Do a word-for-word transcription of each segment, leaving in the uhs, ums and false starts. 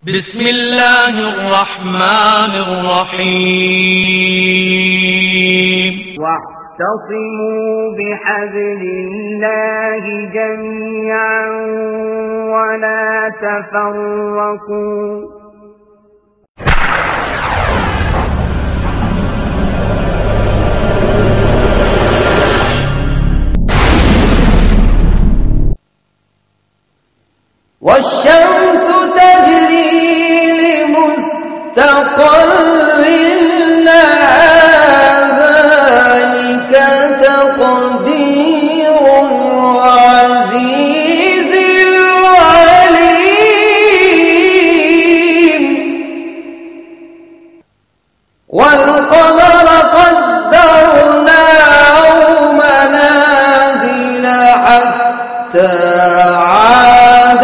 بسم الله الرحمن الرحيم واعتصموا بحبل الله جميعا ولا تفرقوا والشمس تجري لمستقر لها ذلك تقدير العزيز العليم والقمر قدرناه منازل حتى عاد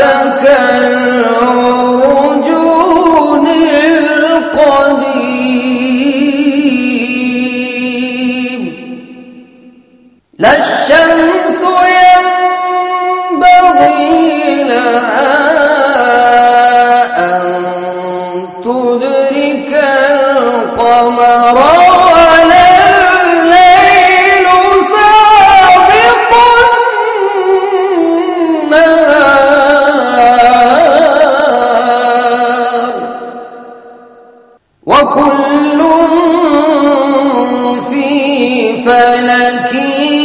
كالعرجون القديم لا الشمس ينبغي لها أن تدرك القمر ولا الليل سابق النهار وكل في فلك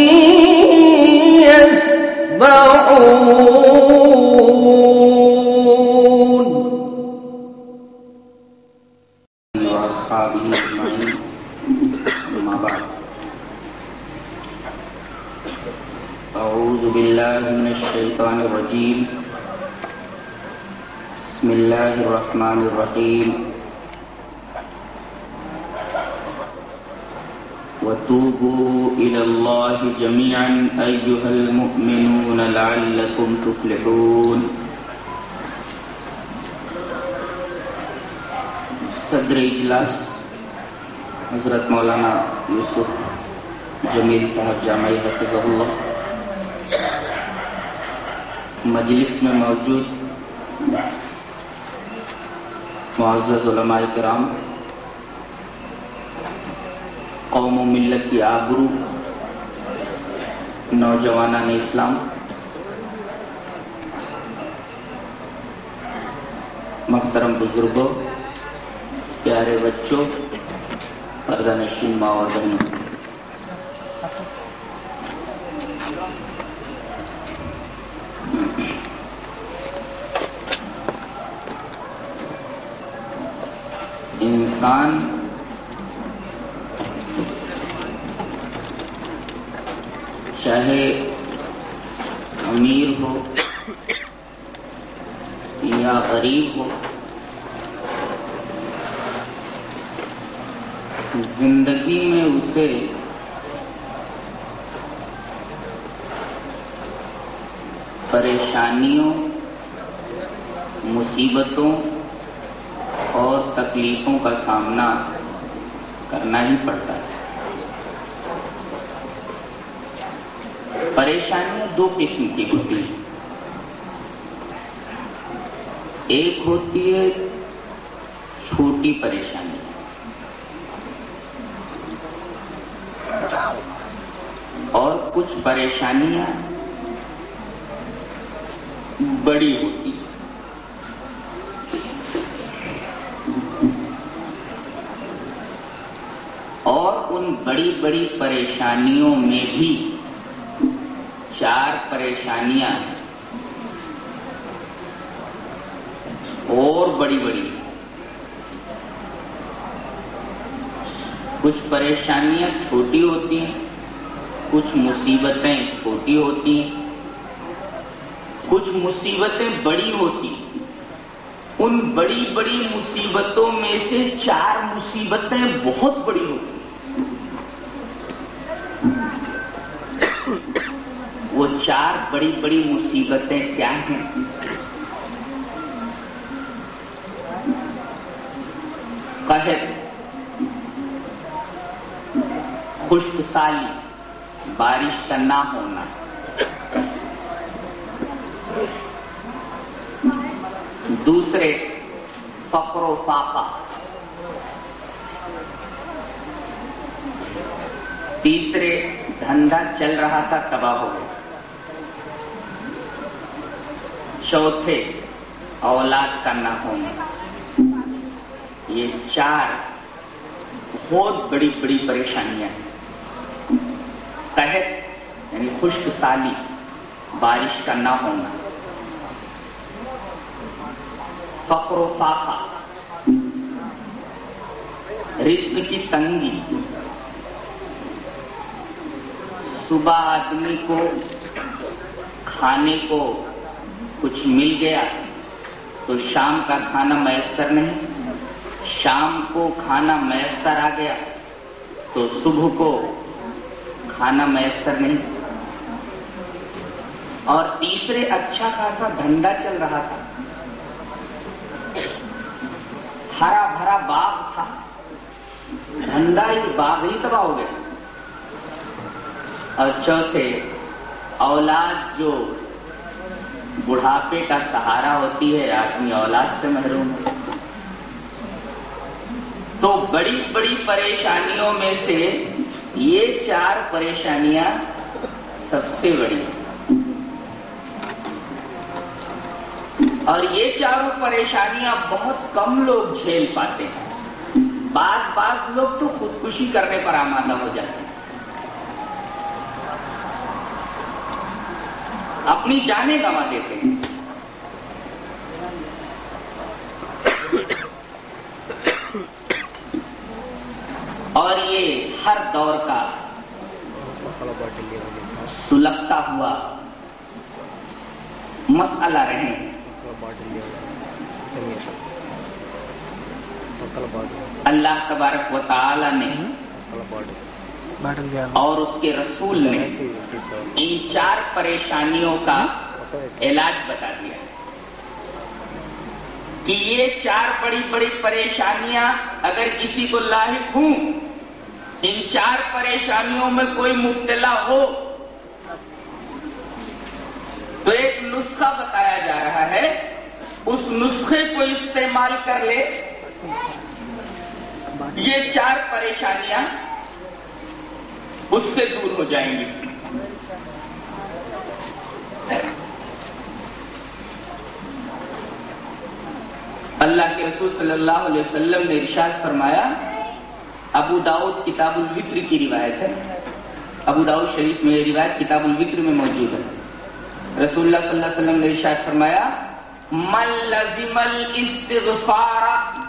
يسبحون وأصحابه أجمعين أما بعد أعوذ بالله من الشيطان الرجيم بسم الله الرحمن الرحيم وتوبوا إلى الله جميعا أيها المؤمنون لعلكم تفلحون. صدر اجلاس حضرت مولانا یوسف جمیل صاحب جامعی حفظہ اللہ، مجلس میں موجود معزز علماء کرام، قوم و ملت کی آبرو، نوجوانان اسلام، محترم بزرگوں، پیارے بچوں، پردہ نشین ماں اور بہنوں، انسان چاہے امیر ہو یا غریب ہو، زندگی میں اسے پریشانیوں، مصیبتوں اور تکلیفوں کا سامنا کرنا ہی پڑتا ہے۔ پریشانیاں دو قسم کی ہوتی ہیں، ایک ہوتی ہے چھوٹی پریشانی اور کچھ پریشانیاں بڑی ہوتی ہیں۔ اور ان بڑی بڑی پریشانیوں میں بھی چار پریشانیاں اور بڑی بڑی، کچھ پریشانیاں چھوٹی ہوتی ہیں، کچھ مصیبتیں چھوٹی ہوتی ہیں، کچھ مصیبتیں بڑی ہوتی ہیں۔ ان بڑی بڑی مصیبتوں میں سے چار مصیبتیں بہت بڑی ہوتی ہیں۔ وہ چار بڑی بڑی مصیبتیں کیا ہیں؟ قحط، خشک سالی، بارش کا نہ ہونا، دوسرے فقر و فاقہ. تیسرے دھندا چل رہا تھا تباہ ہو گیا. چوتھے اولاد کا نہ ہونا. یہ چار بہت بڑی بڑی پریشانیاں ہیں. قحط یعنی خشک سالی، بارش کا نہ ہونا. فقر و فاقہ، رزق کی تنگی. صبح آدمی کو کھانے کو کچھ مل گیا تو شام کا کھانا میسر نہیں، شام کو کھانا میسر آ گیا تو صبح کو کھانا میسر نہیں. اور تیسرے اچھا خاصا دھندا چل رہا تھا، ہرا بھرا باغ تھا، دھندا ہی باغ ہی تباہ ہو گیا. اور چوتھے اولاد جو بڑھاپے کا سہارا ہوتی ہے، آدمی اولاد سے محروم ہے. تو بڑی بڑی پریشانیوں میں سے یہ چار پریشانیاں سب سے بڑی ہیں. اور یہ چاروں پریشانیاں بہت کم لوگ جھیل پاتے ہیں. بعض بعض لوگ تو خودکشی کرنے پر آمادہ ہو جاتے ہیں، اپنی جانیں گنوا دیتے ہیں. اور یہ ہر دور کا سلگتا ہوا مسئلہ رہے. اللہ تبارک و تعالی نے اور اس کے رسول نے ان چار پریشانیوں کا علاج بتا دیا کہ یہ چار بڑی بڑی پریشانیاں اگر کسی کو لاحق ہوں، ان چار پریشانیوں میں کوئی مبتلا ہو تو ایک نسخہ بتایا جا رہا ہے، اس نسخے کو استعمال کر لے، یہ چار پریشانیاں اس سے دور ہو جائیں گی. اللہ کے رسول صلی اللہ علیہ وسلم نے ارشاد فرمایا، ابو داؤد کتاب الوتر کی روایت ہے، ابو داؤد شریف میں یہ روایت کتاب الوتر میں موجود ہے. رسول اللہ صلی اللہ علیہ وسلم نے ارشاد فرمایا، من لزم الاستغفار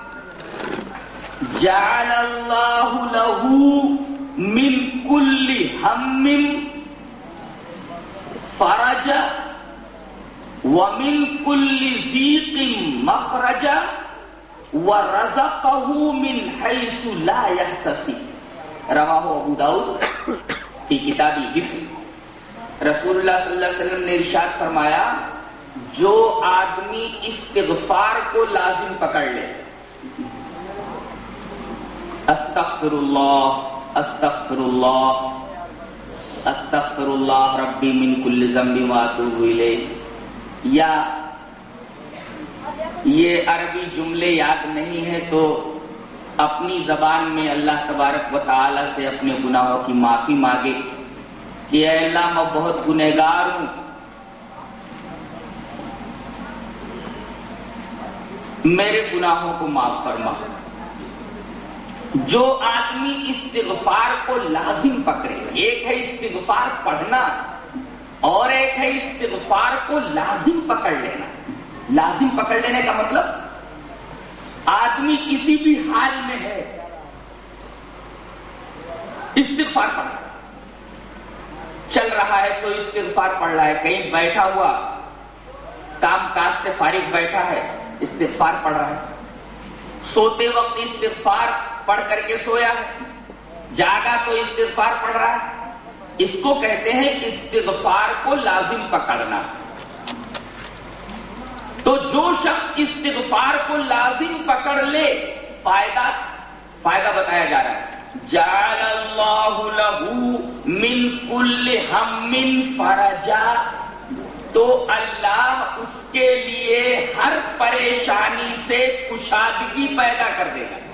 جعل اللہ له من کل ہم فرجا ومن کل ضیق مخرجا ورزقه من حیث لا یحتسب. رواہ ابو داؤد کی کتاب الوتر. رسول اللہ صلی اللہ علیہ وسلم نے ارشاد فرمایا، جو آدمی استغفار کو لازم پکڑ لے، استغفر اللہ استغفر اللہ استغفر اللہ ربی من کل ذنب واتوب الیہ، یا یہ عربی جملے یاد نہیں ہے تو اپنی زبان میں اللہ تبارک و تعالی سے اپنے گناہوں کی معافی مانگے کہ اے اللہ میں بہت گنہگار ہوں، میرے گناہوں کو معاف فرما. جو آدمی استغفار کو لازم پکڑے، ایک ہے استغفار پڑھنا اور ایک ہے استغفار کو لازم پکڑ لینا. لازم پکڑ لینے کا مطلب آدمی کسی بھی حال میں ہے استغفار پڑھ رہا ہے، چل رہا ہے تو استغفار پڑھ رہا ہے، کہیں بیٹھا ہوا کام کاج سے فارغ بیٹھا ہے استغفار پڑھ رہا ہے، سوتے وقت استغفار پڑھ کر کے سویا ہے، جاگا تو استغفار پڑھ رہا ہے. اس کو کہتے ہیں استغفار کو لازم پکڑنا. تو جو شخص استغفار کو لازم پکڑ لے، فائدہ فائدہ بتایا جا رہا ہے، جعل اللہ لہ من کل ہم فرجا، تو اللہ اس کے لیے ہر پریشانی سے کشادگی پیدا کر دے گا.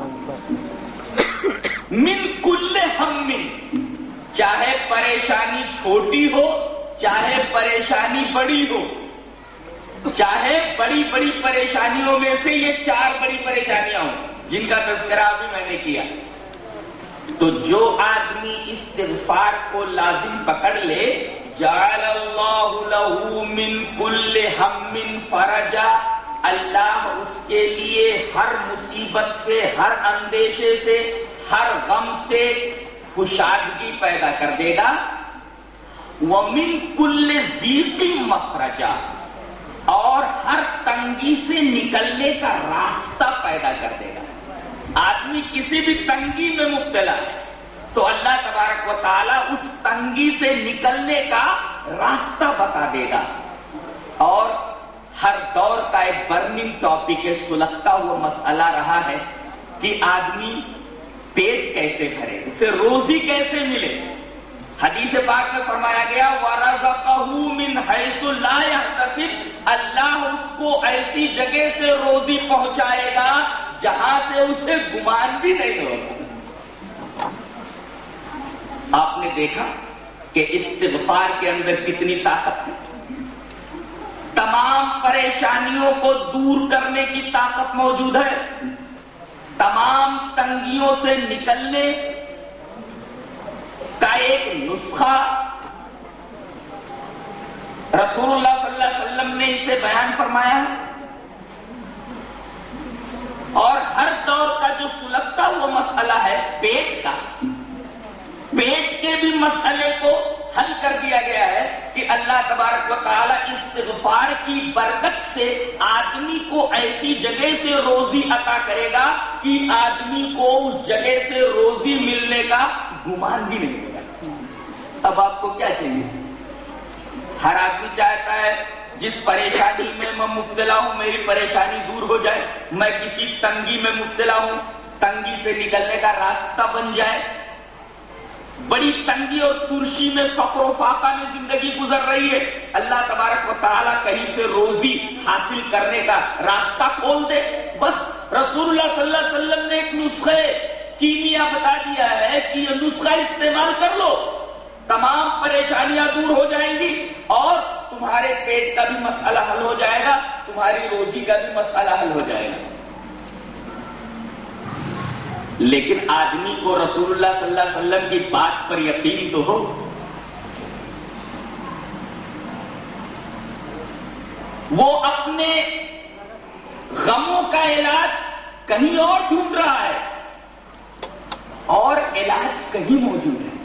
من کل ہم، چاہے پریشانی چھوٹی ہو چاہے پریشانی بڑی ہو، چاہے بڑی بڑی پریشانیوں میں سے یہ چار بڑی پریشانیاں ہوں جن کا تذکرہ بھی میں نے کیا. تو جو آدمی استغفار کو لازم پکڑ لے، جعل اللہ لہ من کل ہم فرجا، اللہ اس کے لیے ہر مصیبت سے، ہر اندیشے سے، ہر غم سے کشادگی پیدا کر دے گا. ومن کل ضیق مخرجا، اور ہر تنگی سے نکلنے کا راستہ پیدا کر دے گا. آدمی کسی بھی تنگی میں مبتلا ہے تو اللہ تبارک و تعالی اس تنگی سے نکلنے کا راستہ بتا دے گا. اور ہر دور کا ایک برننگ ٹاپک ہے، سلگتا ہوا مسئلہ رہا ہے کہ آدمی پیٹ کیسے بھرے، اسے روزی کیسے ملے. حدیث پاک میں فرمایا گیا وَرَزَقَهُ مِنْ حَيْثُ لَا يَحْتَسِبُ، اللہ اس کو ایسی جگہ سے روزی پہنچائے گا جہاں سے اسے گمان بھی نہیں ہوگا. آپ نے دیکھا کہ استغفار کے اندر کتنی طاقت ہے. تمام پریشانیوں کو دور کرنے کی طاقت موجود ہے. تمام تنگیوں سے نکلنے کا ایک نسخہ رسول اللہ صلی اللہ علیہ وسلم نے اسے بیان فرمایا ہے. اور ہر دور کا جو سلگتا ہوا مسئلہ ہے پیٹ کا، پیٹ کے بھی مسئلے کو حل کر دیا گیا ہے کہ اللہ تبارک و تعالی استغفار کی برکت سے آدمی کو ایسی جگہ سے روزی عطا کرے گا کہ آدمی کو اس جگہ سے روزی ملنے کا گمان بھی نہیں ہوگا. اب آپ کو کیا چاہیے؟ ہر آدمی چاہتا ہے جس پریشانی میں میں مبتلا ہوں میری پریشانی دور ہو جائے، میں کسی تنگی میں مبتلا ہوں تنگی سے نکلنے کا راستہ بن جائے. بڑی تنگی اور ترشی میں فقر و فاقہ میں زندگی گزر رہی ہے، اللہ تبارک و تعالیٰ کہیں سے روزی حاصل کرنے کا راستہ کھول دے. بس رسول اللہ صلی اللہ علیہ وسلم نے ایک نسخے کیمیا بتا دیا ہے کہ یہ نسخہ استعمال کر لو، تمام پریشانیاں دور ہو جائیں گی اور تمہارے پیٹ کا بھی مسئلہ حل ہو جائے گا، تمہاری روزی کا بھی مسئلہ حل ہو جائے گا. لیکن آدمی کو رسول اللہ صلی اللہ علیہ وسلم کی بات پر یقین تو ہو. وہ اپنے غموں کا علاج کہیں اور ڈھونڈ رہا ہے اور علاج کہیں موجود ہے.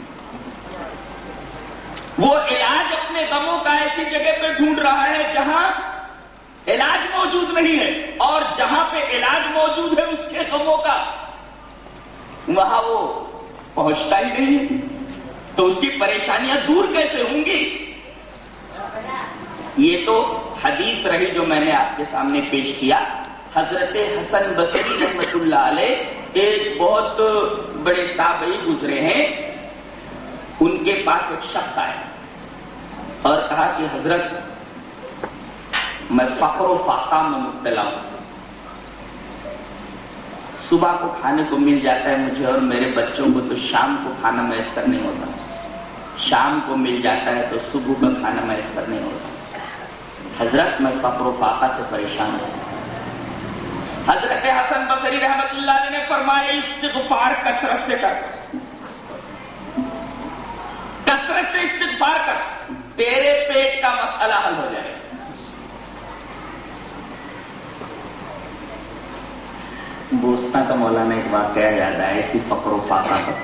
وہ علاج اپنے غموں کا ایسی جگہ پہ ڈھونڈ رہا ہے جہاں علاج موجود نہیں ہے، اور جہاں پہ علاج موجود ہے اس کے غموں کا وہاں وہ پہنچتا ہی نہیں ہے. تو اس کی پریشانیاں دور کیسے ہوں گی؟ یہ تو حدیث رہی جو میں نے آپ کے سامنے پیش کیا. حضرت حسن بصری رحمت اللہ علیہ ایک بہت بڑے تابعی گزرے ہیں، ان کے پاس ایک شخص آیا اور کہا کہ حضرت میں فقر و فاقہ میں مبتلا ہوں، صبح کو کھانے کو مل جاتا ہے مجھے اور میرے بچوں کو تو شام کو کھانا میسر نہیں ہوتا، شام کو مل جاتا ہے تو صبح کا کھانا میسر نہیں ہوتا. حضرت میں فقر و فاقہ سے پریشان ہوں. حضرت حسن بصری رحمت اللہ علیہ نے فرمایا استغفار کثرت سے کر، کثرت سے استغفار کر، تیرے پیٹ کا مسئلہ حل ہو جائے. بوستا کا مولانا ایک واقعہ یاد آیا اسی فقر و فاقہ کا.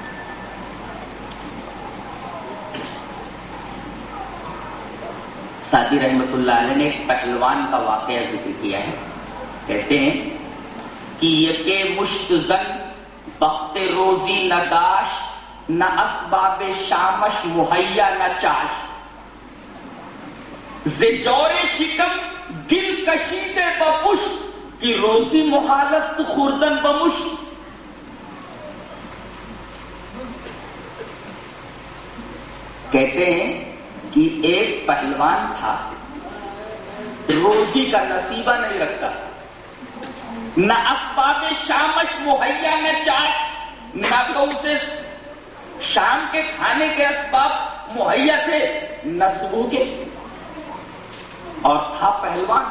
سعدی رحمت اللہ علیہ نے ایک پہلوان کا واقعہ ذکر کیا ہے. کہتے ہیں کہ یکے مشت زن بخت روزی نہ داش نہ اسباب شامش مہیا نہ چاش، ز جور شکم گل کشیدے بپشت کی روزی محالست خوردن بمشت. کہتے ہیں کہ ایک پہلوان تھا، روزی کا نصیبہ نہیں رکھتا، نہ اسباب شامش مہیا، نہ چاش، نہ تو اسے شام کے کھانے کے اسباب مہیا تھے، نہ صبح کے، اور تھا پہلوان۔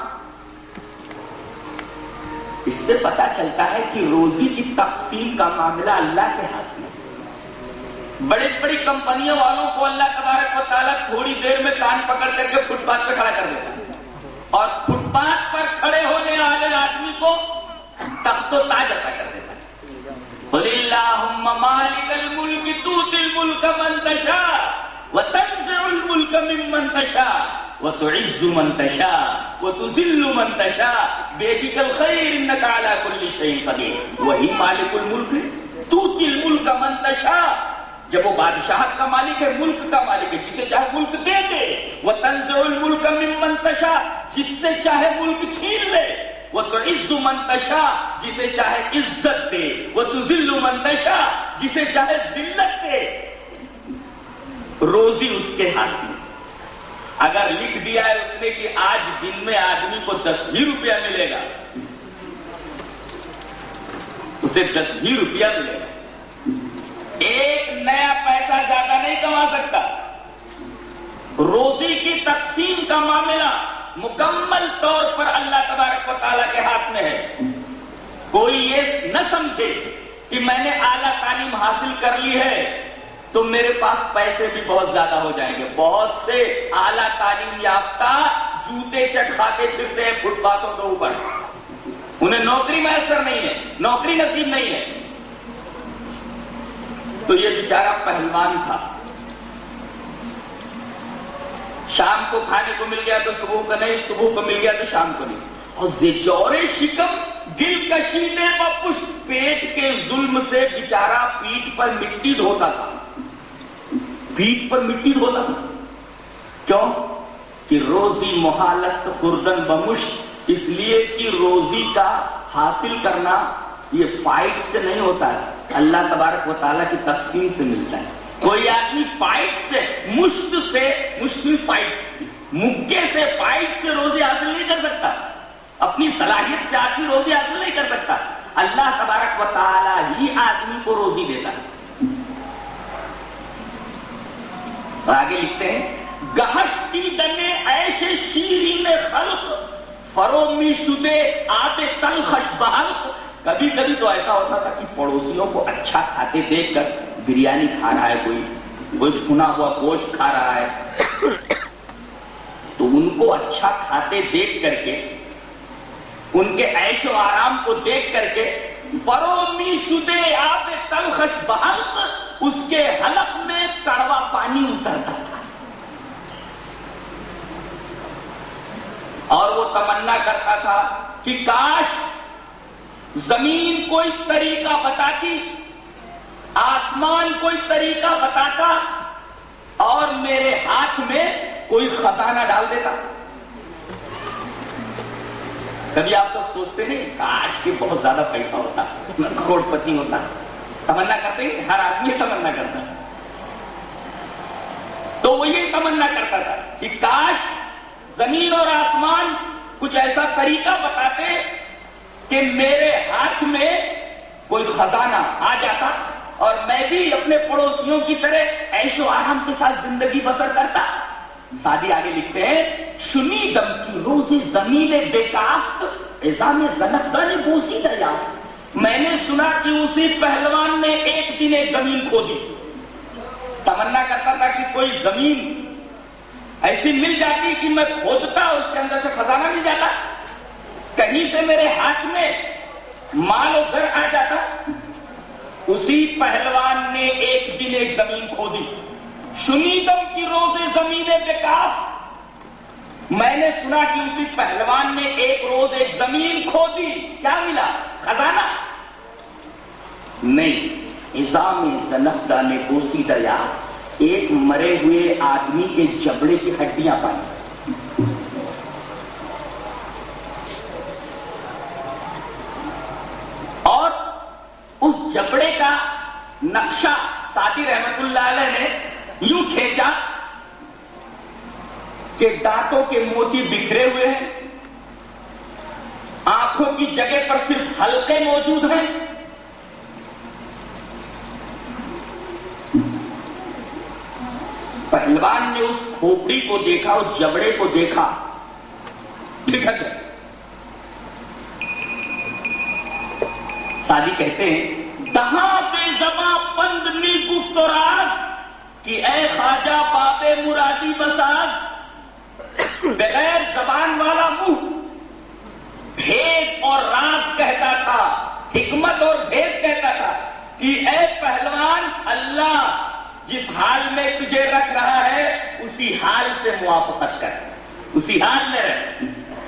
اس سے پتا چلتا ہے کہ روزی کی تقسیم کا معاملہ اللہ کے ہاتھ میں۔ بڑی بڑی کمپنیوں والوں کو اللہ تبارک و تعالیٰ تھوڑی دیر میں کان پکڑ کر کے فٹ پاتھ پہ کھڑا کر دیتا ہے، اور فٹ پاتھ پر کھڑے ہونے والے آدمی کو تخت و تاج عطا کر دیتا ہے۔ قل اللہم مالک الملک تؤتی الملک من تشاء وتنزع الملک ممن تشاء وتعز من تشاء وتذل من تشاء بیدک الخیر انک علی کل شیء قدیر۔ وہی مالک الملک ہے، تؤتی الملک من تشاء، جب وہ بادشاہت کا مالک ہے، ملک کا مالک ہے، جسے چاہے ملک دے دے۔ وتنزع الملک ممن تشاء، جس سے چاہے ملک چھین لے۔ وتعز من تشاء، جسے چاہے عزت دے۔ وتذل من تشاء، جسے چاہے ذلت دے۔ روزی اس کے ہاتھ میں۔ اگر لکھ دیا ہے اس نے کہ آج دن میں آدمی کو دس ہی روپیہ ملے گا، اسے دس ہی روپیہ ملے گا، ایک نیا پیسہ زیادہ نہیں کما سکتا۔ روزی کی تقسیم کا معاملہ مکمل طور پر اللہ تبارک و تعالیٰ کے ہاتھ میں ہے۔ کوئی یہ نہ سمجھے کہ میں نے اعلیٰ تعلیم حاصل کر لی ہے تو میرے پاس پیسے بھی بہت زیادہ ہو جائیں گے۔ بہت سے اعلیٰ تعلیم یافتہ جوتے چٹ کھاتے پھرتے ہیں فٹ پاتھوں کے اوپر، انہیں نوکری میسر نہیں ہے، نوکری نصیب نہیں ہے۔ تو یہ بیچارہ پہلوان تھا، شام کو کھانے کو مل گیا تو صبح کو نہیں، صبح کو مل گیا تو شام کو نہیں۔ اور زجور شکم گل کشیدے و پشت، پیٹ کے ظلم سے بیچارہ پیٹ پر مٹی ڈھوتا تھا، پیٹ پر مٹی ڈھوتا تھا۔ کیوں؟ کہ روزی محالست خوردن بمش، اس لیے کہ روزی کا حاصل کرنا یہ فائٹ سے نہیں ہوتا ہے، اللہ تبارک و تعالیٰ کی تقسیم سے ملتا ہے۔ کوئی آدمی فائٹ سے، مشت سے، مشکل فائٹ، مکے سے، فائٹ سے روزی حاصل نہیں کر سکتا، اپنی صلاحیت سے آدمی روزی حاصل نہیں کر سکتا۔ اللہ تبارک و تعالیٰ ہی آدمی کو روزی دیتا ہے۔ آگے لکھتے ہیں گہشتی دنے ایشے شیرین خلق فرومی شدے آتے تلخش بحلق۔ کبھی کبھی تو ایسا ہوتا تھا کہ پڑوسیوں کو اچھا کھاتے دیکھ کر، بریانی کھا رہا ہے کوئی، کوئی بھنا ہوا گوشت کھا رہا ہے، تو ان کو اچھا کھاتے دیکھ کر کے، ان کے عیش و آرام کو دیکھ کر کے، فرومی شدے آب تلخش بحلق، اس کے حلق میں کڑوا پانی اترتا تھا، اور وہ تمنا کرتا تھا کہ کاش زمین کوئی طریقہ بتاتی، آسمان کوئی طریقہ بتاتا، اور میرے ہاتھ میں کوئی خزانہ ڈال دیتا۔ کبھی آپ لوگ سوچتے نہیں کاش کہ بہت زیادہ پیسہ ہوتا، میں کروڑ پتی ہوتا، تمنا کرتے ہیں، ہر آدمی تمنا کرتا ہے۔ تو وہ یہ تمنا کرتا تھا کہ کاش زمین اور آسمان کچھ ایسا طریقہ بتاتے کہ میرے ہاتھ میں کوئی خزانہ آ جاتا اور میں بھی اپنے پڑوسیوں کی طرح عیش و آرام کے ساتھ زندگی بسر کرتا۔ سادی آگے لکھتے ہیں شنیدم کی روزی زمین بیکافت ایزام زنخدان بوسی دریافت، میں نے سنا کہ اسی پہلوان نے ایک دن ایک زمین کھودی، تمنا کرتا تھا کہ کوئی زمین ایسی مل جاتی کہ میں کھودتا اور اس کے اندر سے خزانہ مل جاتا، کہیں سے میرے ہاتھ میں مال و زر آ جاتا۔ اسی پہلوان نے ایک دن ایک زمین کھودی، شنیدم کی روزے زمین بیکاف، میں نے سنا کہ اسی پہلوان نے ایک روز ایک زمین کھودی، کیا ملا؟ خزانہ نہیں، نظام زنخدہ نے بوسی دریافت، ایک مرے ہوئے آدمی کے جبڑے کی ہڈیاں پائی۔ اور اس جبڑے کا نقشہ سعدی رحمت اللہ علیہ نے یوں کھینچا کہ دانتوں کے موتی بکھرے ہوئے ہیں، آنکھ آنکھوں کی جگہ پر صرف حلقے موجود ہیں. پہلوان نے اس کھوپڑی کو دیکھا, اس جبڑے کو دیکھا, ٹھیک ہے. سادی کہتے ہیں دہاں بے زباں بند می گفت و راز کہ اے خواجہ باب مرادی بساز. بغیر زبان والا منہ بھید اور راز کہتا تھا, حکمت اور بھید کہتا تھا کہ اے پہلوان, اللہ جس حال میں تجھے رکھ رہا ہے اسی حال سے موافقت کر, اسی حال میں رہ.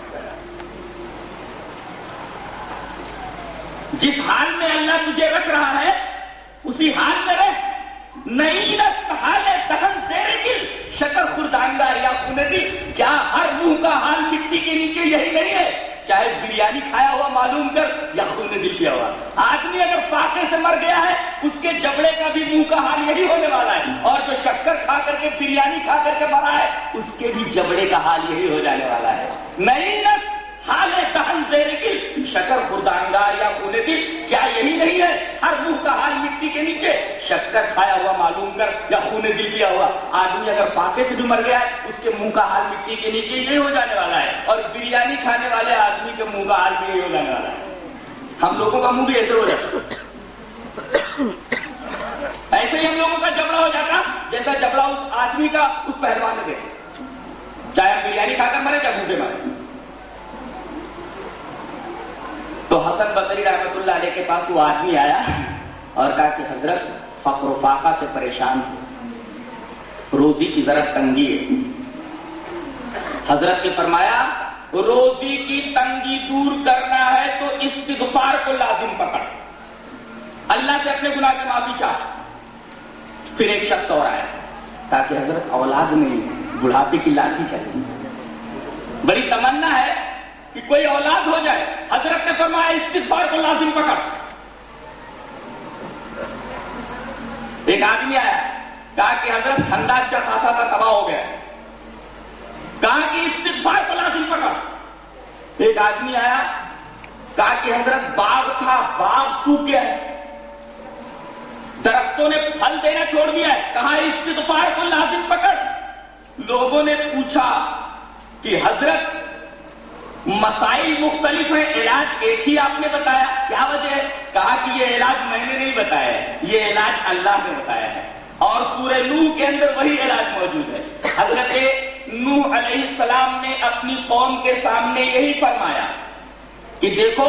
جس حال میں اللہ تجھے رکھ رہا ہے اسی حال میں رہ. نہیں رست حال دہن زیر گل شکر خردانگار یا خندی. کیا ہر منہ کا حال مٹی کے نیچے یہی نہیں ہے؟ چاہے بریانی کھایا ہوا معلوم کر یا خون دل پیا ہوا. آدمی اگر فاقے سے مر گیا ہے اس کے جبڑے کا بھی منہ کا حال یہی ہونے والا ہے, اور جو شکر کھا کر کے بریانی کھا کر کے مرا ہے اس کے بھی جبڑے کا حال یہی ہو جانے والا ہے. نہیں رست حال دہن زیر گل شکر خردانگار یا خون دل. کیا یہی نہیں ہے ہر منہ کا حال مٹی کے نیچے؟ شکر کھایا ہوا معلوم کر یا خون دل پیا ہوا. آدمی اگر فاقے سے بھی مر گیا ہے اس کے منہ کا حال مٹی کے نیچے یہی ہو جانے والا ہے, اور بریانی کھانے والے آدمی کے منہ کا حال بھی یہی ہو جانے والا ہے. ہم لوگوں کا منہ بھی ایسے ہو جاتا, ایسے ہی ہم لوگوں کا جبڑا ہو جاتا جیسا جبڑا اس آدمی کا اس پہلوان نے دیکھا, چاہے ہم بریانی کھا کر مرے چاہے بھوکے مرے. تو حسن بصری رحمت اللہ علیہ کے پاس وہ آدمی آیا اور کہا کہ حضرت فقر و فاقہ سے پریشان ہوں, روزی کی ذرا تنگی ہے. حضرت نے فرمایا روزی کی تنگی دور کرنا ہے تو استغفار کو لازم پکڑ, اللہ سے اپنے گناہ کی معافی چاہ. پھر ایک شخص اور آیا تاکہ حضرت اولاد نہیں, بڑھاپے کی لاٹھی چلی, بڑی تمنا ہے کہ کوئی اولاد ہو جائے. حضرت نے فرمایا استغفار کو لازم پکڑ. ایک آدمی آیا کہا کہ حضرت دھندا اچھا خاصا تھا تباہ ہو گیا, کہا کہ استغفار کو لازم پکڑ. ایک آدمی آیا کہا کہ حضرت باغ تھا باغ سوکھ گیا ہے, درختوں نے پھل دینا چھوڑ دیا ہے, کہا استغفار کو لازم پکڑ. لوگوں نے پوچھا کہ حضرت مسائل مختلف ہیں, علاج ایک ہی آپ نے بتایا, کیا وجہ ہے؟ کہا کہ یہ علاج میں نے نہیں بتایا ہے, یہ علاج اللہ نے بتایا ہے, اور سورہ نوح کے اندر وہی علاج موجود ہے. حضرت نوح علیہ السلام نے اپنی قوم کے سامنے یہی فرمایا کہ دیکھو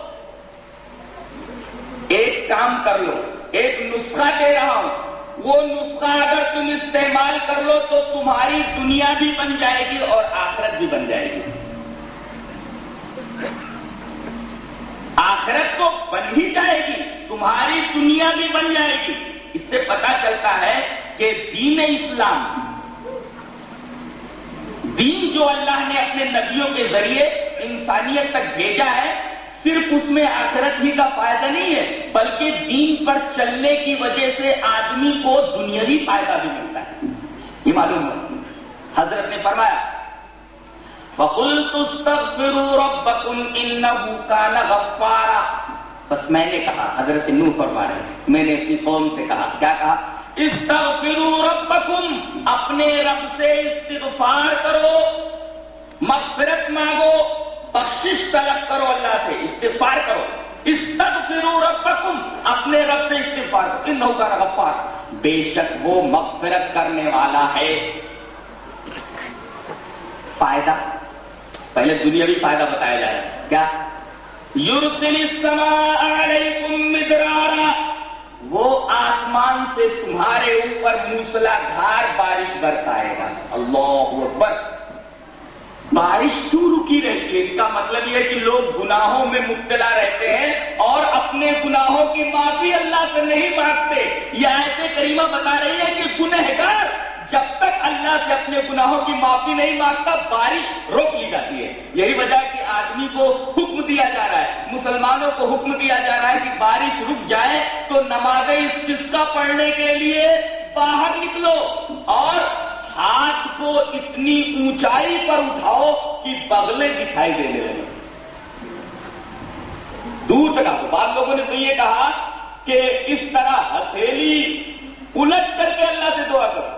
ایک کام کر لو, ایک نسخہ دے رہا ہوں, وہ نسخہ اگر تم استعمال کر لو تو تمہاری دنیا بھی بن جائے گی اور آخرت بھی بن جائے گی. آخرت تو بن ہی جائے گی, تمہاری دنیا بھی بن جائے گی. اس سے پتا چلتا ہے کہ دین اسلام, دین جو اللہ نے اپنے نبیوں کے ذریعے انسانیت تک بھیجا ہے, صرف اس میں آخرت ہی کا فائدہ نہیں ہے بلکہ دین پر چلنے کی وجہ سے آدمی کو دنیاوی فائدہ بھی ملتا ہے. یہ معلوم ہے. حضرت نے فرمایا فَقُلْتُ اسْتَغْفِرُوا رَبَّكُمْ إِنَّهُ كَانَ غَفَّارًا. بس میں نے کہا, حضرت نوح فرما رہے ہیں, میں نے اپنی قوم سے کہا, کیا کہا؟ استغفروا ربکم, اپنے رب سے استغفار کرو, مغفرت مانگو, بخشش طلب کرو, اللہ سے استغفار کرو. استغفروا ربکم, اپنے رب سے استغفار کرو, انہ کان غفار, بے شک وہ مغفرت کرنے والا ہے. فائدہ پہلے دنیاوی فائدہ بتایا جا رہا ہے, کیا؟ یرسل السماء علیکم مدرارا, وہ آسمان سے تمہارے اوپر موسلا دھار بارش برسائے گا. اللہ اکبر. بارش کیوں رکی رہتی ہے؟ اس کا مطلب یہ ہے کہ لوگ گناہوں میں مبتلا رہتے ہیں اور اپنے گناہوں کی معافی اللہ سے نہیں مانگتے. یہ آیت کریمہ بتا رہی ہے کہ گنہگار جب تک اللہ سے اپنے گناہوں کی معافی نہیں مانگتا بارش روک لی جاتی ہے. یہی وجہ ہے کہ آدمی کو حکم دیا جا رہا ہے, مسلمانوں کو حکم دیا جا رہا ہے کہ بارش رک جائے تو نماز استسقاء پڑھنے کے لیے باہر نکلو اور ہاتھ کو اتنی اونچائی پر اٹھاؤ کہ بغلیں دکھائی دینے لگے. دور تک آپ کو. بعض لوگوں نے تو یہ کہا کہ اس طرح ہتھیلی الٹ کر کے اللہ سے دعا کرو.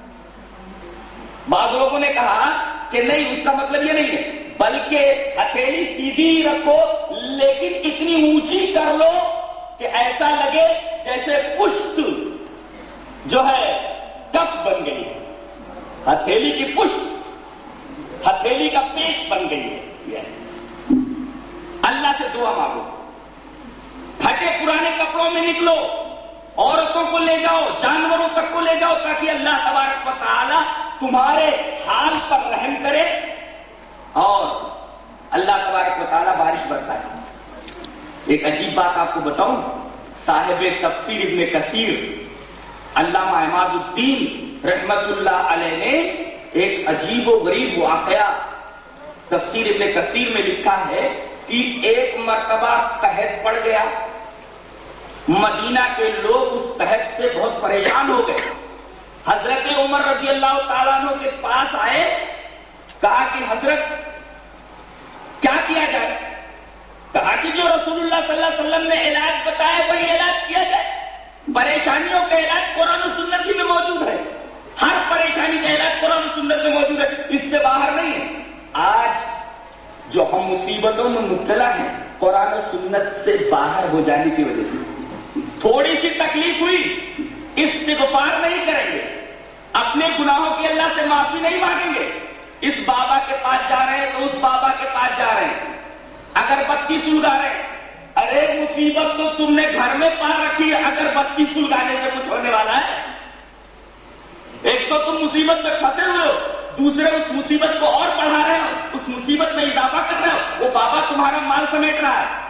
بعض لوگوں نے کہا کہ نہیں، اس کا مطلب یہ نہیں ہے، بلکہ ہتھیلی سیدھی رکھو لیکن اتنی اونچی کر لو کہ ایسا لگے جیسے پشت جو ہے کف بن گئی ہے، ہتھیلی کی پشت ہتھیلی کا پیش بن گئی ہے. اللہ سے دعا مانگو. پھٹے پرانے کپڑوں میں نکلو، عورتوں کو لے جاؤ، جانوروں تک کو لے جاؤ، تاکہ اللہ تبارک و تعالی تمہارے حال پر رحم کرے اور اللہ تبارک و تعالی بارش برسائے. ایک عجیب بات آپ کو بتاؤں، صاحب تفسیر ابن کثیر علامہ عماد الدین رحمت اللہ علیہ نے ایک عجیب و غریب واقعہ تفسیر ابن کثیر میں لکھا ہے کہ ایک مرتبہ قحط پڑ گیا. مدینہ کے لوگ اس قحط سے بہت پریشان ہو گئے. حضرت عمر رضی اللہ تعالیٰ عنہ کے پاس آئے، کہا کہ حضرت کیا کیا جائے؟ کہا کہ جو رسول اللہ صلی اللہ علیہ وسلم نے علاج بتایا وہی علاج کیا جائے. پریشانیوں کا علاج قرآن و سنت ہی میں موجود ہے. ہر پریشانی کا علاج قرآن و سنت میں موجود ہے، اس سے باہر نہیں ہے. آج جو ہم مصیبتوں میں مبتلا ہیں قرآن و سنت سے باہر ہو جانے کی وجہ سے. تھوڑی سی تکلیف ہوئی، استغفار نہیں کریں گے، اپنے گناہوں کی اللہ سے معافی نہیں مانگیں گے. اس بابا کے پاس جا رہے ہیں تو اس بابا کے پاس جا رہے ہیں، اگر بتی سلگا رہے ہیں. ارے مصیبت تو تم نے گھر میں پال رکھی ہے، اگر بتی سلگانے سے کچھ ہونے والا ہے؟ ایک تو تم مصیبت میں پھنسے ہوئے ہو، دوسرے اس مصیبت کو اور بڑھا رہے ہو، اس مصیبت میں اضافہ کر رہے ہو. وہ بابا تمہارا مال سمیٹ رہا ہے،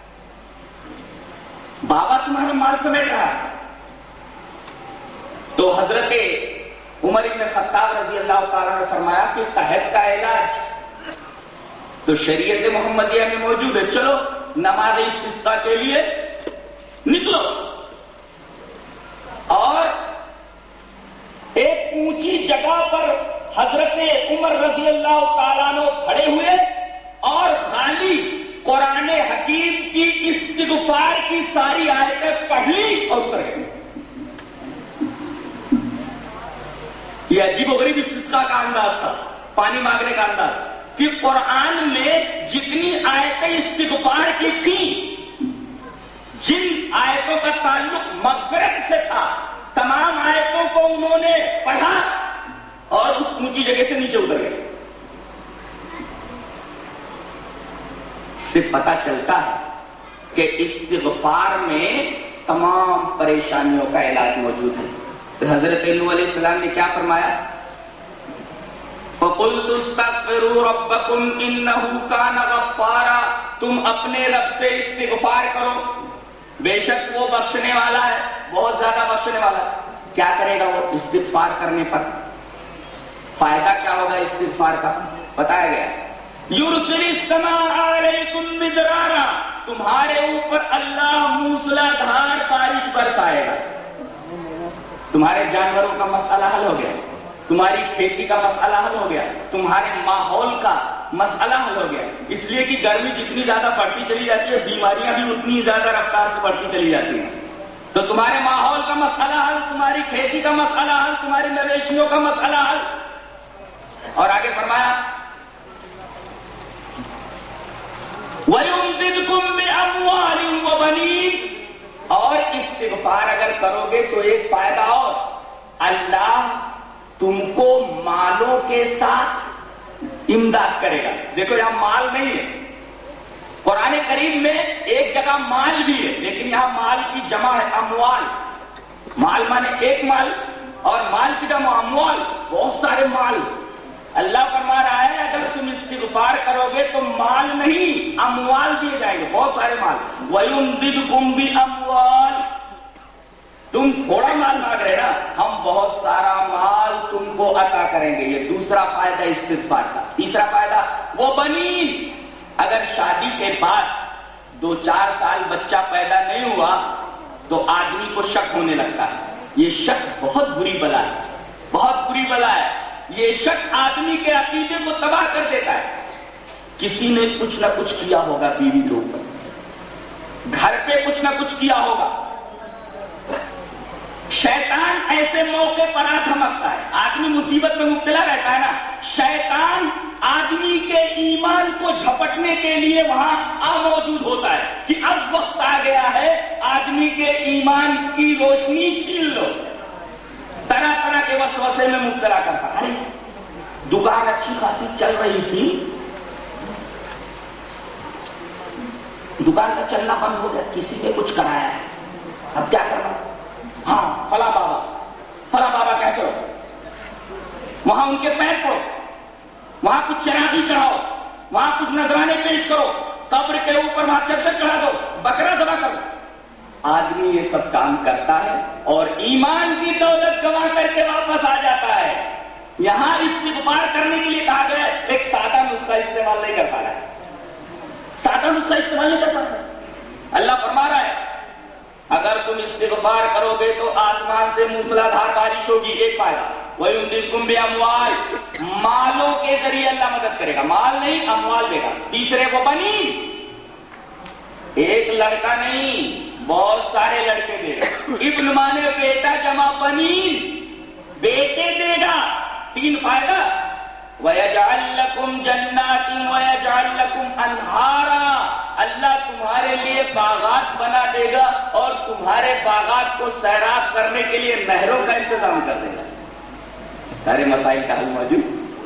بابا تمہارا مال سمیٹ رہا ہے. تو حضرت عمر بن خطاب رضی اللہ تعالیٰ نے فرمایا کہ قحط کا علاج تو شریعت محمدیہ میں موجود ہے، چلو نماز استسقاء کے لیے نکلو. اور ایک اونچی جگہ پر حضرت عمر رضی اللہ تعالیٰ عنہ کھڑے ہوئے اور خالی قرآن حکیم کی استغفار کی ساری آیتیں پڑھ لی اور اتر گئے. یہ عجیب و غریب استسقاء کا انداز تھا، پانی مانگنے کا انداز، کہ قرآن میں جتنی آیتیں استغفار کی تھیں، جن آیتوں کا تعلق مغفرت سے تھا، تمام آیتوں کو انہوں نے پڑھا اور اس اونچی جگہ سے نیچے اتر گئے. اس سے پتہ چلتا ہے کہ استغفار میں تمام پریشانیوں کا علاج موجود ہے. تو حضرت نوح علیہ السلام نے کیا فرمایا؟ فَقُلْتُ اسْتَغْفِرُوا رَبَّكُمْ إِنَّهُ كَانَ غَفَّارًا. تم اپنے رب سے استغفار کرو، بے شک وہ بخشنے والا ہے، بہت زیادہ بخشنے والا ہے. کیا کرے گا وہ استغفار کرنے پر؟ فائدہ کیا ہوگا استغفار کا؟ بتایا گیا یُرْسِلِ السَّمَاءَ عَلَيْكُمْ مِدْرَارًا. تمہارے اوپر اللہ موسلا دھار بارش برسائے گا. تمہارے جانوروں کا مسئلہ حل ہو گیا، تمہاری کھیتی کا مسئلہ حل ہو گیا، تمہارے ماحول کا مسئلہ حل ہو گیا. اس لیے کہ گرمی جتنی زیادہ بڑھتی چلی جاتی ہے، بیماریاں بھی اتنی زیادہ رفتار سے بڑھتی چلی جاتی ہیں. تو تمہارے ماحول کا مسئلہ حل، تمہاری کھیتی کا مسئلہ حل، تمہاری مویشیوں کا مسئلہ حل. اور آگے فرمایا وَيُمْدِدْكُمْ بِأَمْوَالٍ وَبَنِينَ. اور استغفار اگر کرو گے تو ایک فائدہ اور، اللہ تم کو مالوں کے ساتھ امداد کرے گا. دیکھو یہاں مال نہیں ہے، قرآن کریم میں ایک جگہ مال بھی ہے، لیکن یہاں مال کی جمع ہے اموال. مال مانے ایک مال، اور مال کی جمع اموال، بہت سارے مال. اللہ فرما رہا ہے اگر تم استغفار کرو گے تو مال نہیں اموال دیے جائیں گے، بہت سارے مال. وَيُمْدِدْكُمْ بِأَمْوَالٍ. تم تھوڑا مال مانگ رہے نا، ہم بہت سارا مال تم کو عطا کریں گے. یہ دوسرا فائدہ استغفار کا. تیسرا فائدہ وہ بنی، اگر شادی کے بعد دو چار سال بچہ پیدا نہیں ہوا تو آدمی کو شک ہونے لگتا ہے. یہ شک بہت بری بلا ہے، بہت بری بلا ہے. یہ شک آدمی کے عقیدے کو تباہ کر دیتا ہے. کسی نے کچھ نہ کچھ کیا ہوگا بیوی کے اوپر، گھر پہ کچھ نہ کچھ کیا ہوگا. شیطان ایسے موقع پر آ دھمکتا ہے. آدمی مصیبت میں مبتلا رہتا ہے نا, شیطان آدمی کے ایمان کو جھپٹنے کے لیے وہاں آ موجود ہوتا ہے کہ اب وقت آ گیا ہے آدمی کے ایمان کی روشنی چھین لو. طرح طرح کے وسوسے میں مبتلا کرتا. ارے دکان اچھی خاصی چل رہی تھی, دکان کا چلنا بند ہو گیا, کسی نے کچھ کرایا ہے, اب کیا کرنا؟ ہاں فلاں بابا فلاں بابا کہہ چلو, وہاں ان کے پیر پڑو, وہاں کچھ چراغی چڑھاؤ, وہاں کچھ نذرانے پیش کرو, قبر کے اوپر وہاں چادر چڑھا دو, بکرا ذبح کرو. آدمی یہ سب کام کرتا ہے اور ایمان کی دولت گنوا کر کے واپس آ جاتا ہے. یہاں استغفار کرنے کے لیے کہا گیا ہے, ایک سادہ نسخہ استعمال نہیں کر پا رہا ہے, سادہ نسخہ استعمال نہیں کر پا رہا ہے. اللہ فرما رہا ہے اگر تم استغفار کرو گے تو آسمان سے موسلادھار بارش ہوگی. ایک فائدہ, وَيُمْدِدْكُمْ بِأَمْوَالٍ, مالوں کے ذریعے اللہ مدد کرے گا, مال نہیں اموال دے گا. تیسرے کو بنی, ایک لڑکا نہیں بہت سارے لڑکے دے گا. ابن مانے بیٹا جمع بنی, بیٹے دے گا. تین فائدہ, وَيَجْعَلْ لَكُمْ جَنَّاتٍ وَيَجْعَلْ لَكُمْ أَنْهَارًا, اللہ تمہارے لیے باغات بنا دے گا اور تمہارے باغات کو سیراب کرنے کے لیے نہروں کا انتظام کر دے گا. سارے مسائل کا حل موجود.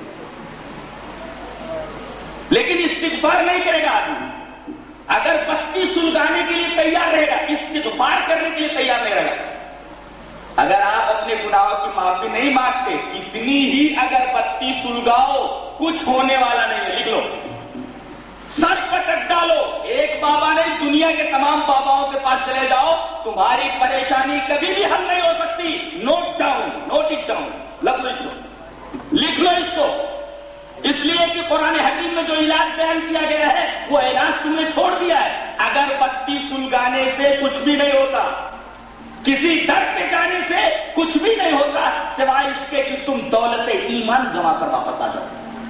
لیکن استغفار نہیں کرے گا آدمی. اگر بتی سلگانے کے لیے تیار رہے گا, استغفار کرنے کے لیے تیار نہیں رہے گا. اگر آپ اپنے گناہوں کی معافی نہیں مانگتے, کتنی ہی اگر بتی سلگاؤ کچھ ہونے والا نہیں ہے. لکھ لو, سر پٹک ڈالو. ایک بابا نہیں, دنیا کے تمام باباؤں کے پاس چلے جاؤ, تمہاری پریشانی کبھی بھی حل نہیں ہو سکتی. Note down, note it down, لکھ لو اس کو, لکھ لو اس کو. اس لیے کہ قرآن حکیم میں جو علاج بیان کیا گیا ہے وہ علاج تم نے چھوڑ دیا ہے. اگر بتی سلگانے سے کچھ بھی نہیں ہوتا, کسی در پہ جانے سے کچھ بھی نہیں ہوتا سوائے اس کے کہ تم دولت ایمان جما کر واپس آ جاؤ.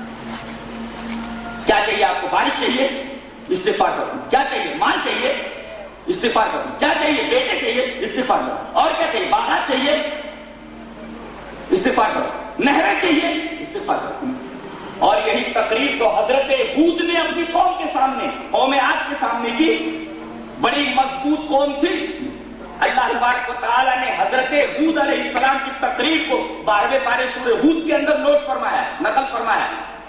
کیا چاہیے آپ کو؟ بارش چاہیے, استغفار کرو. کیا چاہیے؟ مال چاہیے, استغفار کرو. کیا چاہیے؟ بیٹے چاہیے, استغفار کرو. اور کیا چاہیے؟ باغات چاہیے, استغفار کرو. نہریں چاہیے, استغفار کرو. اور یہی تقریر تو حضرت ہود نے اپنی قوم کے سامنے, قوم عاد کے سامنے کی. بڑی مضبوط قوم تھی. اللہ تبارک و تعالیٰ نے حضرت ہود علیہ السلام کی تقریر کو بارہویں پارے سورہ ہود کے اندر نوٹ فرمایا, نقل فرمایا.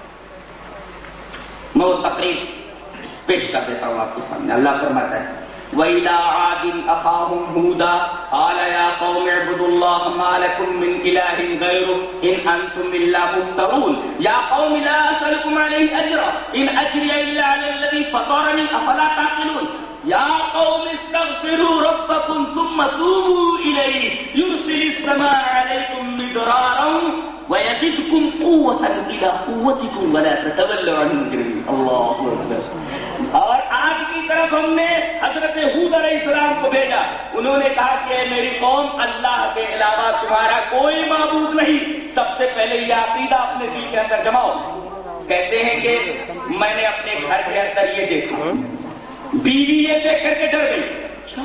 میں وہ تقریر پیش کر دیتا ہوں آپ کے سامنے. اللہ فرماتا ہے وَإِلَىٰ عَادٍ أَخَاهُمْ هُودًا قَالَ يَا قَوْمِ اعْبُدُوا اللَّهَ مَا لَكُم مِّنْ إِلَٰهٍ غَيْرُهُ إِنْ أَنتُمْ إِلَّا مُفْتَرُونَ يَا قَوْمِ لَا أَسْأَلُكُمْ عَلَيْهِ أَجْرًا إِنْ أَجْرِيَ إِلَّا عَلَى الَّذِي فَطَرَنِي أَفَلَا تَعْقِلُونَ يَا قَوْمِ اسْتَغْفِرُوا رَبَّكُمْ ثُمَّ تُوبُوا إِلَيْهِ يُرْسِلِ السَّمَاءَ عَلَيْكُم مِّدْرَارًا وَيَزِدْكُمْ قُوَّةً إِلَىٰ قُوَّتِكُمْ وَلَا تَتَوَلَّوْا عَنْهُ مُجْرِمِينَ. اللہ اکبر. اور آج کی طرف ہم نے حضرت ہود علیہ السلام کو بھیجا. انہوں نے کہا کہ میری قوم, اللہ کے علاوہ تمہارا کوئی معبود نہیں. سب سے پہلے یہ عقیدہ اپنے دل کے اندر جماؤ. کہتے ہیں کہ میں نے اپنے گھر کے اندر یہ دیکھا, بیوی یہ دیکھ کر کے ڈر گئی.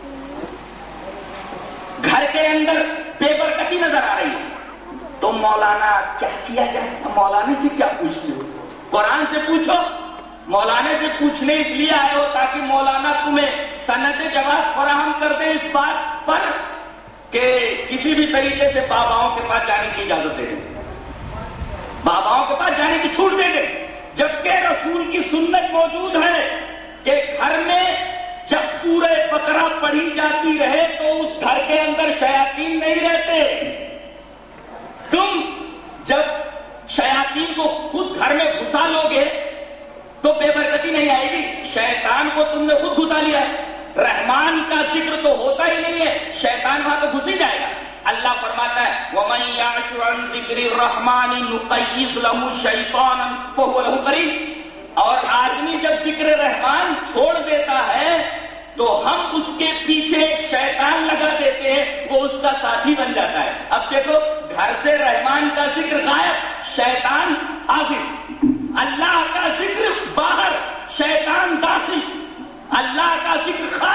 گھر کے اندر بے برکتی نظر آ رہی ہے. تو مولانا کیا کیا جائے؟ مولانا سے کیا پوچھتے ہو؟ قرآن سے پوچھو. مولانا سے پوچھنے اس لیے آئے ہو تاکہ مولانا تمہیں سند جواز فراہم کر دے اس بات پر کہ کسی بھی طریقے سے باباؤں کے پاس جانے کی اجازت دے دے, باباؤں کے پاس جانے کی چھوٹ دے دے. جبکہ رسول کی سنت موجود ہے کہ گھر میں جب سورہ بقرہ پڑھی جاتی رہے تو اس گھر کے اندر شیاطین نہیں رہتے. تم جب شیاطین کو خود گھر میں گھسا لو گے تو بے برکتی نہیں آئے گی. شیطان کو تم نے خود گھسا لیا ہے. رحمان کا ذکر تو ہوتا ہی نہیں ہے, شیطان وہاں تو گھس ہی جائے گا. اللہ فرماتا ہے وَمَن يَعْشُ عَن ذِكْرِ الرَّحْمَٰنِ نُقَيِّضْ لَهُ شَيْطَانًا فَهُوَ لَهُ قَرِينٌ. اور آدمی جب ذکر رحمان چھوڑ دیتا ہے تو ہم اس کے پیچھے ایک شیطان لگا دیتے ہیں, وہ اس کا ساتھی بن جاتا ہے. اب دیکھو, گھر سے رحمان کا ذکر غائب, شیطان حاضر. اللہ کا ذکر باہر, شیطان داخل. اللہ کا ذکر خاص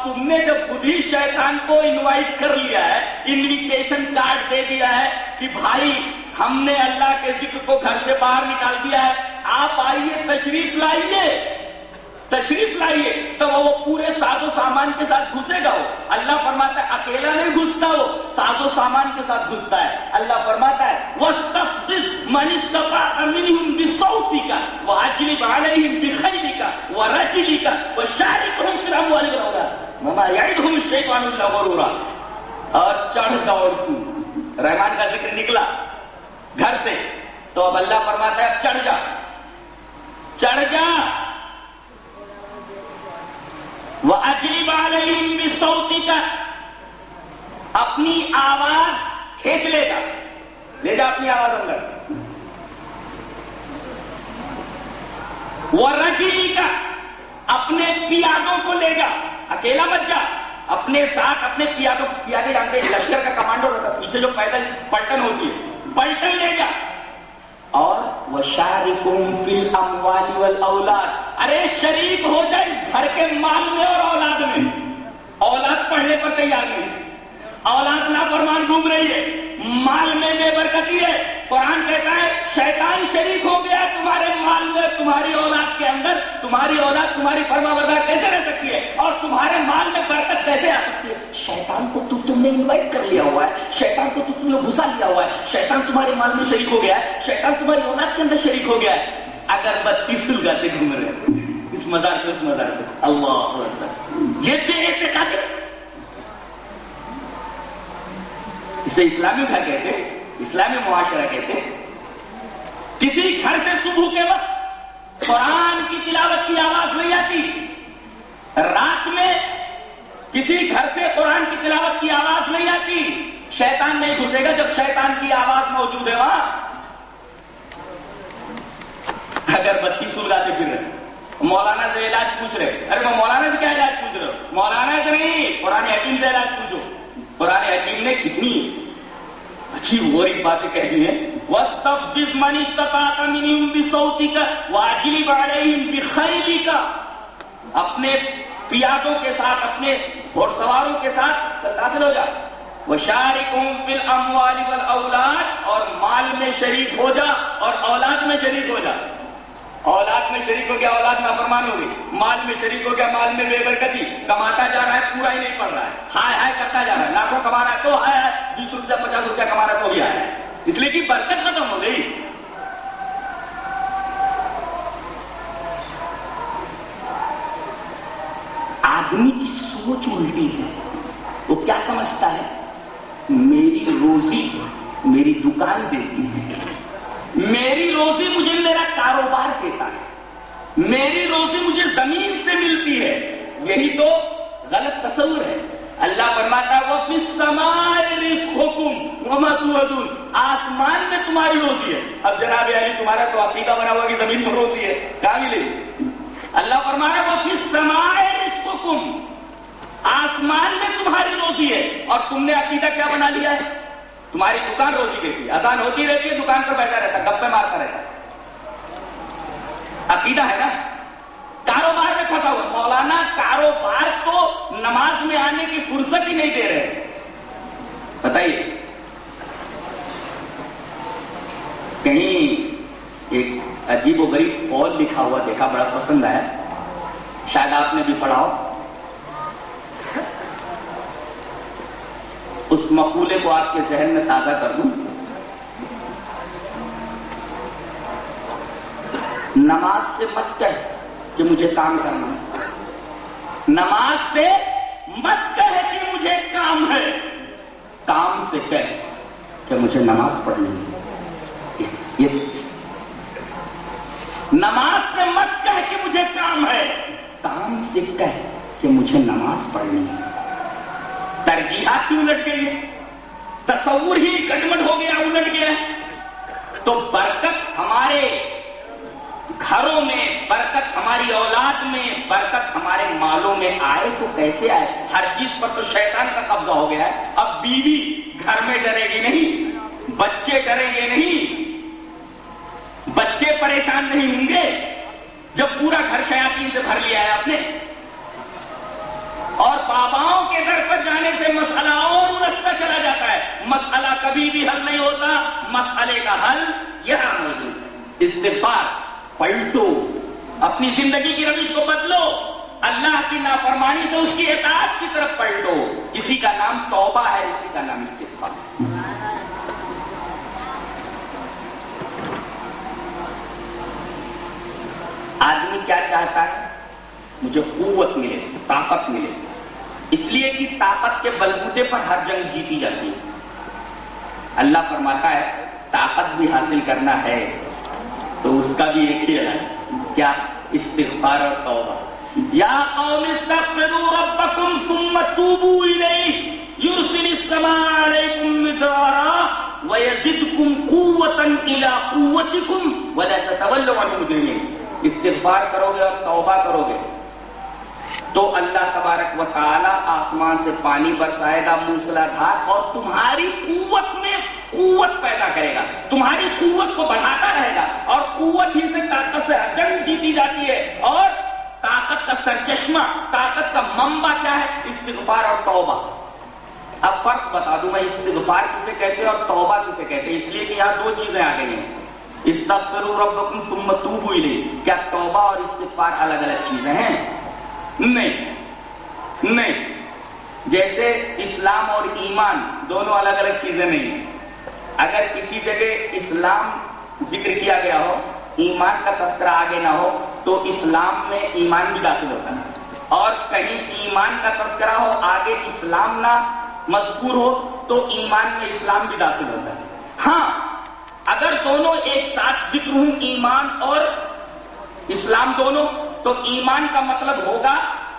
تم نے جب خود ہی شیطان کو انوائٹ کر لیا ہے، انویٹیشن کارڈ دے دیا ہے کہ بھائی ہم نے اللہ کے ذکر کو گھر سے باہر نکال دیا ہے، آپ آئیے، تشریف لائیے، تشریف لائیے، تو وہ پورے ساز و سامان کے ساتھ گھسے گا۔ وہ اللہ فرماتا ہے اکیلا نہیں گھستا، وہ ساز و سامان کے ساتھ گھستا ہے۔ اللہ فرماتا ہے وَاسْتَفْزِزْ مَنِ اسْتَطَعْتَ مِنْهُمْ بِصَوْتِكَ وَأَجْلِبْ عَلَيْهِمْ بِخَيْلِكَ وَرَجِلِكَ وَشَارِكْهُمْ فِي الْأَمْوَالِ وَالْأَوْلَادِ وَمَا يَعِدُهُمُ الشَّيْطَانُ إِلَّا غُرُورًا۔ اور چڑھ دوڑ تو رحمان کا ذکر نکلا گھر سے، تو اب اللہ فرماتا ہے اب چڑھ جا، چڑھ جا، وَأَجْلِبْ عَلَيْهِمْ بِصَوْتِكَ، اپنی آواز کھینچ لے جا، لے جا اپنی آواز اندر، وَرَجِلِكَ، اپنے پیادوں کو لے جا، اکیلا مت جا، اپنے ساتھ اپنے پیادوں کو، پیادے جانتے ہیں لشکر کا کمانڈر ہوتا ہے، پیچھے جو پیدل پلٹن ہوتی ہے، پلٹن لے جا، اور وَشَارِكُهُمْ فِي الْأَمْوَالِ وَالْأَوْلَادِ، ارے شریک ہو جائے گھر کے مال میں اور اولاد میں۔ اولاد پڑھنے پر تیار نہیں، اولاد نافرمان گھوم رہی ہے، مال میں بے برکتی ہے۔ قرآن کہتا ہے شیطان شریک ہو گیا تمہارے مال میں، تمہاری اولاد کے اندر، تمہاری اولاد تمہاری فرما بردار کیسے رہ سکتی ہے اور تمہارے مال میں برکت کیسے آ سکتی ہے؟ شیطان کو تو تم نے انوائٹ کر لیا ہوا ہے، شیطان کو تو تم نے گھسا لیا ہوا ہے، شیطان تمہارے مال میں شریک ہو گیا ہے، شیطان تمہاری اولاد کے اندر شریک ہو گیا ہے۔ اگر بتی سلگاتے گھوم رہے ہیں اس مزار پہ اس مزار پہ، اللہ اکبر، یہ بے اعتقادی، اسے اسلامی گھر کہتے ہیں، اسلامی معاشرہ کہتے ہیں۔ کسی گھر سے صبح کے وقت قرآن کی تلاوت کی آواز نہیں آتی، رات میں کسی گھر سے قرآن کی تلاوت کی آواز نہیں آتی، شیطان نہیں گھسے گا جب شیطان کی آواز موجود ہے وہاں۔ اگر بتی سلگاتے پھر رہے، مولانا سے علاج پوچھ رہے، ارے میں مولانا سے کیا علاج پوچھ رہے ہو؟ مولانا سے نہیں، قرآن حکیم سے علاج پوچھو۔ قرآن حکیم نے کتنی اچھی غریب باتیں کہی ہیں، وَاسْتَفْزِزْ مَنِ اسْتَطَعْتَ مِنْهُمْ بِصَوْتِكَ وَأَجْلِبْ عَلَيْهِمْ بِخَيْلِكَ، اپنے پیادوں کے ساتھ، اپنے گھوڑ سواروں کے ساتھ داخل ہو جا، وَشَارِكُهُمْ فِي الْأَمْوَالِ وَالْأَوْلَادِ، اور مال میں شریک ہو جا اور اولاد میں شریک ہو جا۔ اولاد میں شریک ہو گیا، اولاد نافرمان ہو گئی، مال میں شریک ہو گیا، مال میں بے برکتی، کماتا جا رہا ہے پورا ہی نہیں پڑ رہا ہے، ہائے ہائے کرتا جا رہا ہے، لاکھوں کما رہا ہے تو ہائے ہائے، بیس روپیہ پچاس روپیہ کما رہا ہے تو بھی آیا ہے، اس لیے کہ برکت ختم ہو گئی۔ آدمی کی سوچ الٹی ہے، وہ کیا سمجھتا ہے میری روزی میری دکان دیتی ہے، میری روزی مجھے میرا کاروبار دیتا ہے، میری روزی مجھے زمین سے ملتی ہے، یہی تو غلط تصور ہے۔ اللہ فرماتا ہے وَفِي السَّمَاءِ رِزْقُكُمْ وَمَا تُوعَدُونَ، آسمان میں تمہاری روزی ہے۔ اب جناب علی تمہارا تو عقیدہ بنا ہوا کہ زمین پر روزی ہے، کہاں ملے گی؟ اللہ فرما رہا ہے وَفِي السَّمَاءِ رِزْقُكُمْ، آسمان میں تمہاری روزی ہے، اور تم نے عقیدہ کیا بنا لیا ہے؟ تمہاری دکان روزی دیتی ہے، اذان ہوتی رہتی ہے، دکان پر بیٹھا رہتا ہے، گپے مارتا رہتا ہے، عقیدہ ہے نا؟ کاروبار میں پھنسا ہوا مولانا، کاروبار تو نماز میں آنے کی فرصت ہی نہیں دے رہے، بتائیے۔ کہیں ایک عجیب و غریب قول لکھا ہوا دیکھا، بڑا پسند آیا، شاید آپ نے بھی پڑھا ہو، اس مقولے کو آپ کے ذہن میں تازہ کر دوں۔ نماز سے مت کہہ کہ مجھے کام کرنا ہے، نماز سے مت کہہ کہ مجھے کام ہے، کام سے کہہ کہ مجھے نماز پڑھنی ہے۔ یہ نماز سے مت کہہ کہ مجھے کام ہے، کام سے کہہ کہ مجھے نماز پڑھنی ہے۔ ترجیحات ہی الٹ گئی ہے، تصور ہی گڑبڑ ہو گیا، الٹ گیا، تو برکت ہمارے گھروں میں، برکت ہماری اولاد میں، برکت ہمارے مالوں میں آئے تو کیسے آئے؟ ہر چیز پر تو شیطان کا قبضہ ہو گیا ہے۔ اب بیوی گھر میں ڈرے گی نہیں، بچے ڈریں گے نہیں، بچے پریشان نہیں ہوں گے جب پورا گھر شیاطین سے بھر لیا ہے آپ نے، اور باباؤں کے در پر جانے سے مسئلہ اور الجھتا چلا جاتا ہے. مسئلہ کبھی بھی حل نہیں ہوتا. مسئلے کا حل یہاں موجود ہے. استغفار پلٹو، اپنی زندگی کی روش کو بدلو، اللہ کی نافرمانی سے اس کی اطاعت کی طرف پلٹو. اسی کا نام توبہ ہے، اسی کا نام استغفار. آدمی کیا چاہتا ہے؟ مجھے قوت ملے، طاقت ملے. اس لیے کہ طاقت کے بلبوتے پر ہر جنگ جیتی جاتی ہے. اللہ فرماتا ہے طاقت بھی حاصل کرنا ہے تو اس کا بھی ایک ہی ہے، کیا؟ استغفار اور توبہ. یا قوم استغفروا ربکم ثم توبوا الیہ یرسل السماء علیکم مدرارا ویزدکم قوتا الی قوتکم ولا تتولوا عنہ مجرمین. استغفار کرو گے اور توبہ کرو گے تو اللہ تبارک و تعالی آسمان سے پانی برسائے گا موسلا دھار، اور تمہاری قوت میں قوت پیدا کرے گا، تمہاری قوت کو بڑھاتا رہے گا. اور قوت ہی سے طاقت سے جنگ جیتی جاتی ہے. اور طاقت کا سرچشمہ، طاقت کا منبع کیا ہے؟ استغفار اور توبہ. اب فرق بتا دوں میں، استغفار کسے کہتے ہیں اور توبہ کسے کہتے ہیں، اس لیے کہ یہاں دو چیزیں آ گئی ہیں. استغفروا ربکم ثم توبوا الیہ. کیا توبہ اور استغفار الگ الگ چیزیں ہیں؟ نہیں نہیں. جیسے اسلام اور ایمان دونوں الگ الگ چیزیں نہیں ہیں. اگر کسی جگہ اسلام ذکر کیا گیا ہو، ایمان کا تذکرہ آگے نہ ہو تو اسلام میں ایمان بھی داخل ہوتا ہے. اور کہیں ایمان کا تذکرہ ہو آگے اسلام نہ مذکور ہو تو ایمان میں اسلام بھی داخل ہوتا ہے. ہاں اگر دونوں ایک ساتھ ذکر ہوں، ایمان اور اسلام دونوں، تو ایمان کا مطلب ہوگا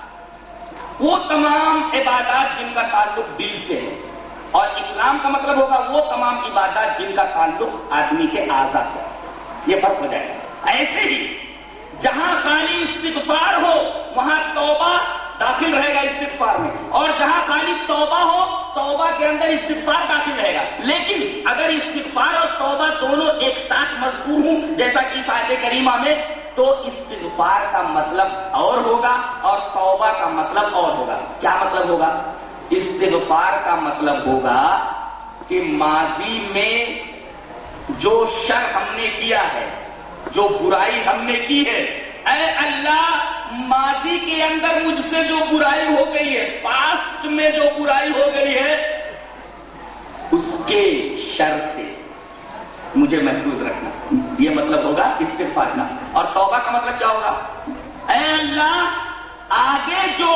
وہ تمام عبادات جن کا تعلق دل سے ہے، اور اسلام کا مطلب ہوگا وہ تمام عبادات جن کا تعلق آدمی کے اعضاء سے ہے. یہ فرق ہو جائے گا. ایسے ہی جہاں خالی استغفار ہو وہاں توبہ داخل رہے گا استغفار میں، اور جہاں خالی توبہ ہو توبہ کے اندر استغفار داخل رہے گا. لیکن اگر استغفار اور توبہ دونوں ایک ساتھ مذکور ہوں جیسا کہ اس آیت کریمہ میں، تو استغفار کا مطلب اور ہوگا اور توبہ کا مطلب اور ہوگا. کیا مطلب ہوگا؟ استغفار کا مطلب ہوگا کہ ماضی میں جو شر ہم نے کیا ہے، جو برائی ہم نے کی ہے، اے اللہ ماضی کے اندر مجھ سے جو برائی ہو گئی ہے، پاسٹ میں جو برائی ہو گئی ہے، اس کے شر سے مجھے محفوظ رکھنا. یہ مطلب ہوگا استغفار کا. اور توبہ کا مطلب کیا ہوگا؟ اے اللہ آگے جو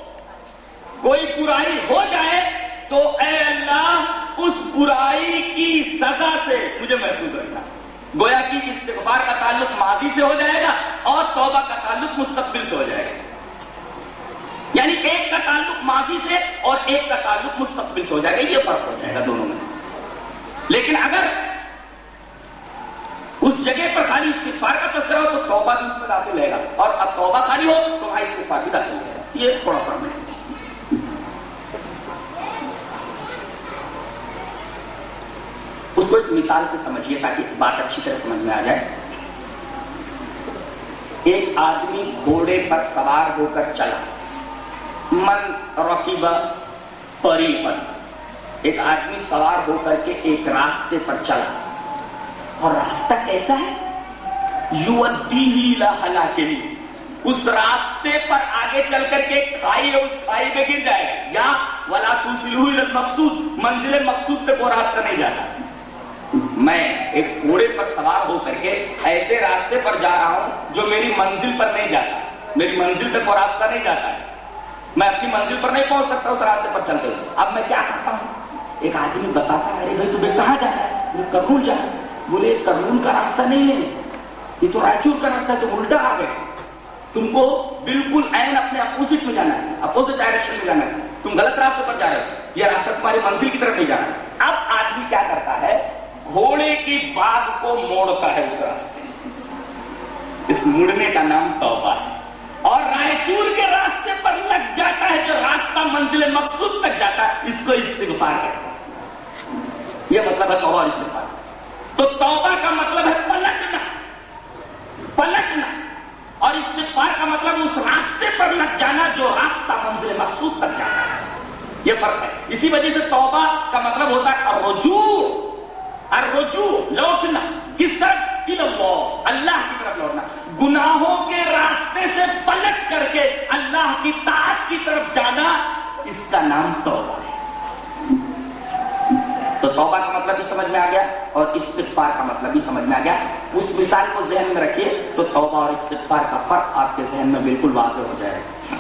کوئی برائی ہو جائے تو اے اللہ اس برائی کی سزا سے مجھے محفوظ رکھنا. گویا کہ استغفار کا تعلق ماضی سے ہو جائے گا اور توبہ کا تعلق مستقبل سے ہو جائے گا. یعنی ایک کا تعلق ماضی سے اور ایک کا تعلق مستقبل سے ہو جائے گا. یہ فرق ہو جائے گا دونوں میں. لیکن اگر اس جگہ پر خالی استغفار کا تذکرہ ہو تو توبہ بھی اس میں داخل رہے گا، اور اب توبہ خالی ہو تو وہاں استغفار بھی داخل رہے گا. یہ تھوڑا فرق ہے. اس کو ایک مثال سے سمجھیے تاکہ بات اچھی طرح سمجھ میں آ جائے. ایک آدمی گھوڑے پر سوار ہو کر چلا. من رکب طریقا، ایک آدمی سوار ہو کر کے ایک راستے پر چلا، اور راستہ کیسا ہے؟ یؤدیہ الی ہلاکہ، اس راستے پر آگے چل کر کے کھائی ہے، اس کھائی میں گر جائے گا. یا ولا توصلہ الی المقصود، منزل مقصود تک وہ راستہ نہیں جاتا. میں ایک گھوڑے پر سوار ہو کر کے ایسے راستے پر جا رہا ہوں جو میری منزل پر نہیں جاتا، میری منزل تک وہ راستہ نہیں جاتا ہے، میں اپنی منزل پر نہیں پہنچ سکتا اس راستے پر چلتے ہوئے. اب میں کیا کرتا ہوں؟ ایک آدمی بتاتا ہے ارے بھائی تمہیں کہاں جانا ہے؟ میں کرنول جا رہا ہوں. بولے کرنول کا راستہ نہیں ہے، یہ تو رائچور کا راستہ ہے، تم الٹا آ گئے. تم کو بالکل عین اپنے اپوزٹ میں جانا ہے، اپوزٹ ڈائریکشن میں جانا ہے. تم غلط راستے پر جا رہے ہو، یہ راستہ تمہاری منزل کی طرف نہیں جانا ہے. اب آدمی کیا کرتا ہے؟ گھوڑے کی باغ کو موڑتا ہے اس راستے سے. اس مڑنے کا نام توبہ ہے. اور رائچور کے راستے پر لگ جاتا ہے جو راستہ منزل مقصود تک جاتا ہے، اس کو استغفار کہتے ہیں. یہ مطلب ہے توبہ اور استغفار. تو توبہ کا مطلب ہے پلٹنا، پلٹنا، اور استغفار کا مطلب اس راستے پر لگ جانا جو راستہ منزل مقصود تک جاتا ہے. اسی وجہ سے توبہ کا مطلب ہوتا ہے الرجوع، الرجوع لوٹنا، کس طرف؟ اللہ، اللہ کی طرف لوٹنا، گناہوں کے راستے سے پلٹ کر کے اللہ کی طاعت کی طرف جانا، اس کا نام توبہ ہے۔ تو توبہ کا مطلب بھی سمجھ میں آ گیا اور استغفار کا مطلب بھی سمجھ میں آ گیا۔ اس مثال کو ذہن میں رکھیے تو توبہ اور استغفار کا فرق آپ کے ذہن میں بالکل واضح ہو جائے گا۔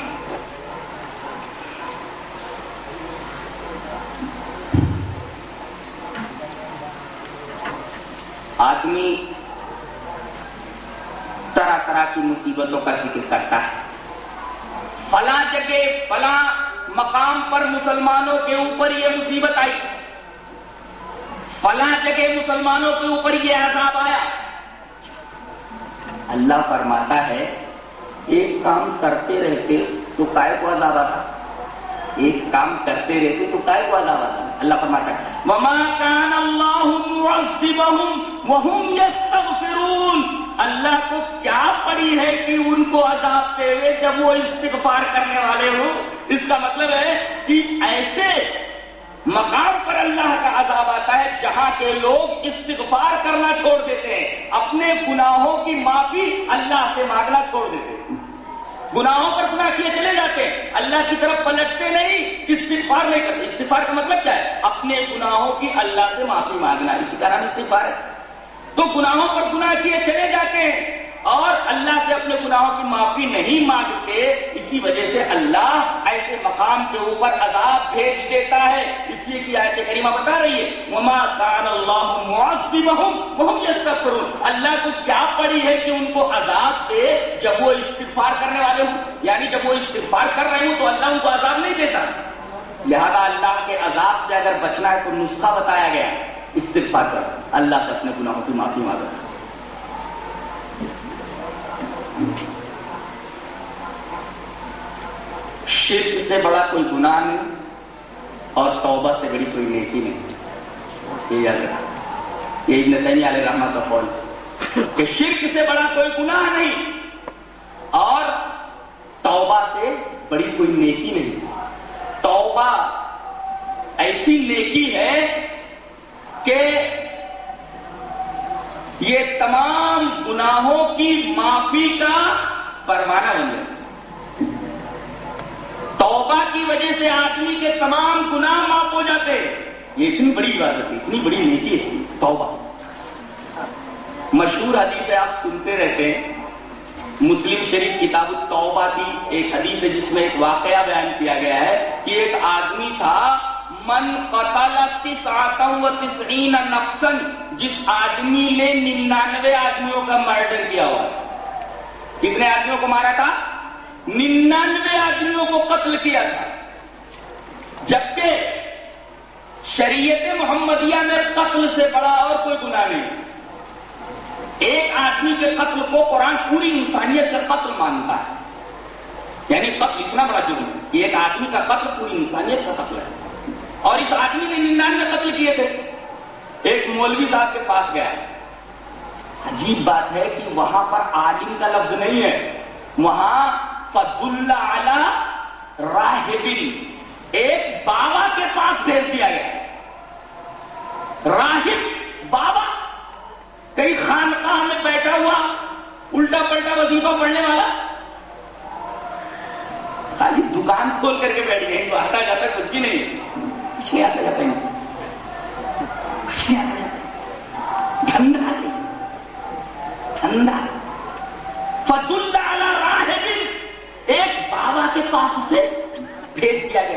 آدمی طرح طرح کی مصیبتوں کا ذکر کرتا ہے، فلاں جگہ فلاں مقام پر مسلمانوں کے اوپر یہ مصیبت آئی، فلاں جگہ مسلمانوں کے اوپر یہ عذاب آیا۔ اللہ فرماتا ہے ایک کام کرتے رہتے تو کائے کو عذاب آتا، ایک کام کرتے رہتے تو کائے کو عذاب آتا۔ اللہ فرماتا ہے وَمَا كَانَ اللَّهُ مُعَذِّبَهُمْ وَهُمْ يَسْتَغْفِرُونَ، اللہ کو کیا پڑی ہے کہ ان کو عذاب دے ہوئے جب وہ استغفار کرنے والے ہوں۔ اس کا مطلب ہے کہ ایسے مقام پر اللہ کا عذاب آتا ہے جہاں کے لوگ استغفار کرنا چھوڑ دیتے ہیں، اپنے گناہوں کی معافی اللہ سے مانگنا چھوڑ دیتے ہیں، گناہوں پر گناہ کیے چلے جاتے ہیں، اللہ کی طرف پلٹتے نہیں، استغفار نہیں کرتے۔ استغفار کا مطلب کیا ہے؟ اپنے گناہوں کی اللہ سے معافی مانگنا، اسی کا نام استغفار ہے۔ تو گناہوں پر گناہ کیے چلے جاتے ہیں اور اللہ سے اپنے گناہوں کی معافی نہیں مانگتے، اسی وجہ سے اللہ ایسے مقام کے اوپر عذاب بھیج دیتا ہے۔ اس لیے کہ آیت کریمہ بتا رہی ہے وَمَا كَانَ اللَّهُ مُعَذِّبَهُمْ وَهُمْ يَسْتَغْفِرُونَ، اللہ کو کیا پڑی ہے کہ ان کو عذاب دے جب وہ استغفار کرنے والے ہوں، یعنی جب وہ استغفار کر رہے ہوں تو اللہ ان کو عذاب نہیں دیتا۔ لہذا اللہ کے عذاب سے اگر بچنا ہے تو نسخہ بتایا گیا ہے، استغفار کر، اللہ سے اپنے گناہوں کی معافی مانگو۔ شرک سے بڑا کوئی گناہ نہیں اور توبہ سے بڑی کوئی نیکی نہیں، یہ یاد رکھنا، یہ ابن تیمیہ علیہ رحمہ کا قول کہ شرک سے بڑا کوئی گناہ نہیں اور توبہ سے بڑی کوئی نیکی نہیں۔ توبہ ایسی نیکی ہے کہ یہ تمام گناہوں کی معافی کا پروانہ بن جائے۔ توبہ کی وجہ سے آدمی کے تمام گناہ معاف ہو جاتے ہیں، یہ اتنی بڑی عبادت ہے، اتنی بڑی نیکی ہے توبہ۔ مشہور حدیث ہے، آپ سنتے رہتے ہیں، مسلم شریف کتاب التوبہ کی ایک حدیث ہے جس میں ایک واقعہ بیان کیا گیا ہے کہ ایک آدمی تھا من قتل تسعۃ و تسعین نفسا، جس آدمی نے ننانوے آدمیوں کا مرڈر کیا ہوا۔ کتنے آدمیوں کو مارا تھا؟ ننانوے آدمیوں کو قتل کیا تھا، جبکہ شریعت محمدیہ میں قتل سے بڑا اور کوئی گناہ نہیں۔ ایک آدمی کے قتل کو قرآن پوری انسانیت کا قتل مانتا ہے، یعنی قتل اتنا بڑا جرم ہے کہ ایک آدمی کا قتل پوری انسانیت کا قتل ہے، اور اس آدمی نے ننانوے قتل کیے تھے۔ ایک مولوی صاحب کے پاس گیا، عجیب بات ہے کہ وہاں پر عالم کا لفظ نہیں ہے، وہاں فَدُلَّ عَلَى راہب، ایک بابا کے پاس بھیج دیا گیا۔ راہب بابا کئی خانقاہ میں بیٹھا ہوا الٹا پلٹا وظیفہ پڑھنے والا، خالی دکان کھول کر کے بیٹھ گئے، تو آتا جاتا کچھ بھی نہیں ہے، کچھ نہیں آتا جاتا ہے، کچھ نہیں آتا جاتا، دھندا نہیں، دھندا۔ فَدُلَّ عَلَى رَاهِبٍ، ایک بابا کے پاس اسے بھیج دیا گیا۔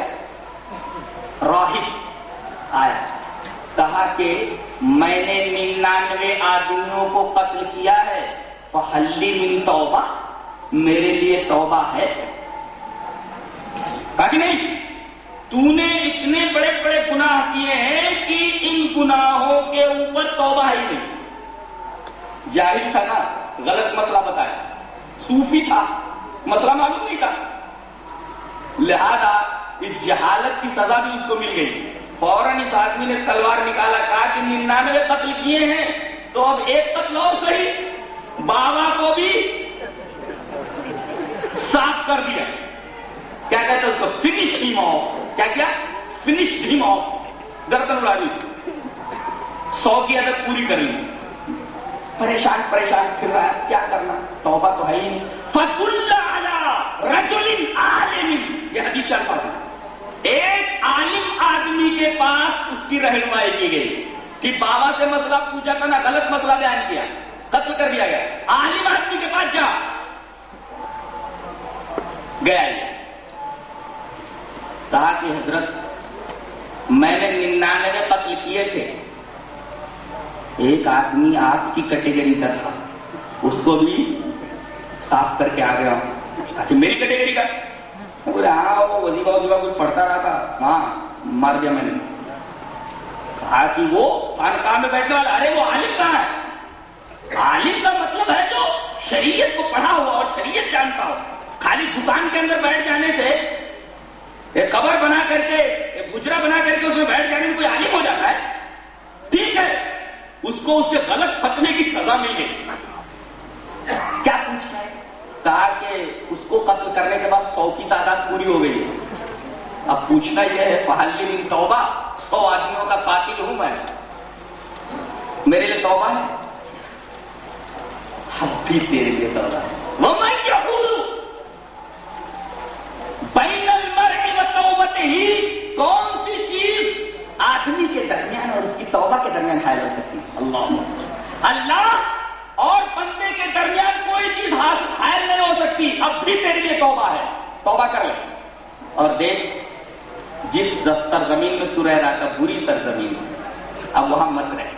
راہب آیا، کہا کہ میں نے ننانوے آدمیوں کو قتل کیا ہے، فَحَلِّ مِن توبہ، میرے لیے توبہ ہے؟ کہا کہ نہیں، تو نے اتنے بڑے بڑے گناہ کیے ہیں کہ ان گناہوں کے اوپر توبہ ہی نہیں۔ جاہل تھا نا، غلط مسئلہ بتایا، صوفی تھا، مسئلہ معلوم نہیں تھا، لہذا اس جہالت کی سزا بھی اس کو مل گئی۔ فوراً اس آدمی نے تلوار نکالا، کہا کہ ننانوے قتل کیے ہیں تو اب ایک قتل اور صحیح، بابا کو بھی صاف کر دیا۔ کیا کہتے ہیں اس کو؟ Finish him off. کیا کیا؟ finished him off. گردن اڑا دی, سو کی عدد پوری کر لی. پریشان پریشان پھر رہا ہے, کیا کرنا, توبہ تو ہے ہی نہیں. فَدُلَّ عَلَىٰ رَجُلٍ عَالِمٍ, یہ حدیث کا الفاظ ہے. ایک عالم آدمی کے پاس اس کی رہنمائی کی گئی کہ بابا سے مسئلہ پوچھا تھا نا, غلط مسئلہ بیان کیا, قتل کر دیا گیا. عالم آدمی کے پاس جا. گیا یہ, کہا کہ حضرت میں نے ننانوے قتل کیے تھے, ایک آدمی آپ کی کیٹیگری کا تھا, اس کو بھی صاف کر کے آ گیا ہوں. اچھا میری کیٹیگری کا؟ بولے ہاں وہ وظیفہ وظیفہ کچھ پڑھتا رہا تھا, ہاں مار دیا میں نے. کہا کہ وہ خانقاہ میں بیٹھنے والا, ارے وہ عالم کہاں ہے؟ عالم کا مطلب ہے جو شریعت کو پڑھا ہوا اور شریعت جانتا ہو. خالی دکان کے اندر بیٹھ جانے سے, ایک قبر بنا کر کے, ایک گجرا بنا کر کے اس میں بیٹھ جانے میں کوئی عالم ہو جاتا ہے؟ ٹھیک ہے, اس کو اس کے غلط فتوے کی سزا مل گئی. کیا پوچھنا ہے؟ کہا کہ اس کو قتل کرنے کے بعد سو کی تعداد پوری ہو گئی ہے. اب پوچھنا یہ ہے, فحل من توبہ, سو آدمیوں کا قاتل ہوں میں, میرے لیے توبہ ہے؟ اب بھی تیرے لیے توبہ ہے. وَمَن يَحُولُ بَيْنَ الْمَرْءِ وَتَوْبَتِهِ, کون سی چیز آدمی کے درمیان اور اس کی توبہ کے درمیان حائل ہو سکتی ہے؟ اللہ اللہ اور بندے کے درمیان کوئی چیز حائل نہیں ہو سکتی. اب بھی تیرے لیے توبہ ہے, توبہ کر لے. اور دیکھ, جس سرزمین میں تو رہ رہا تھا, بری سرزمین, اب وہاں مت رہے.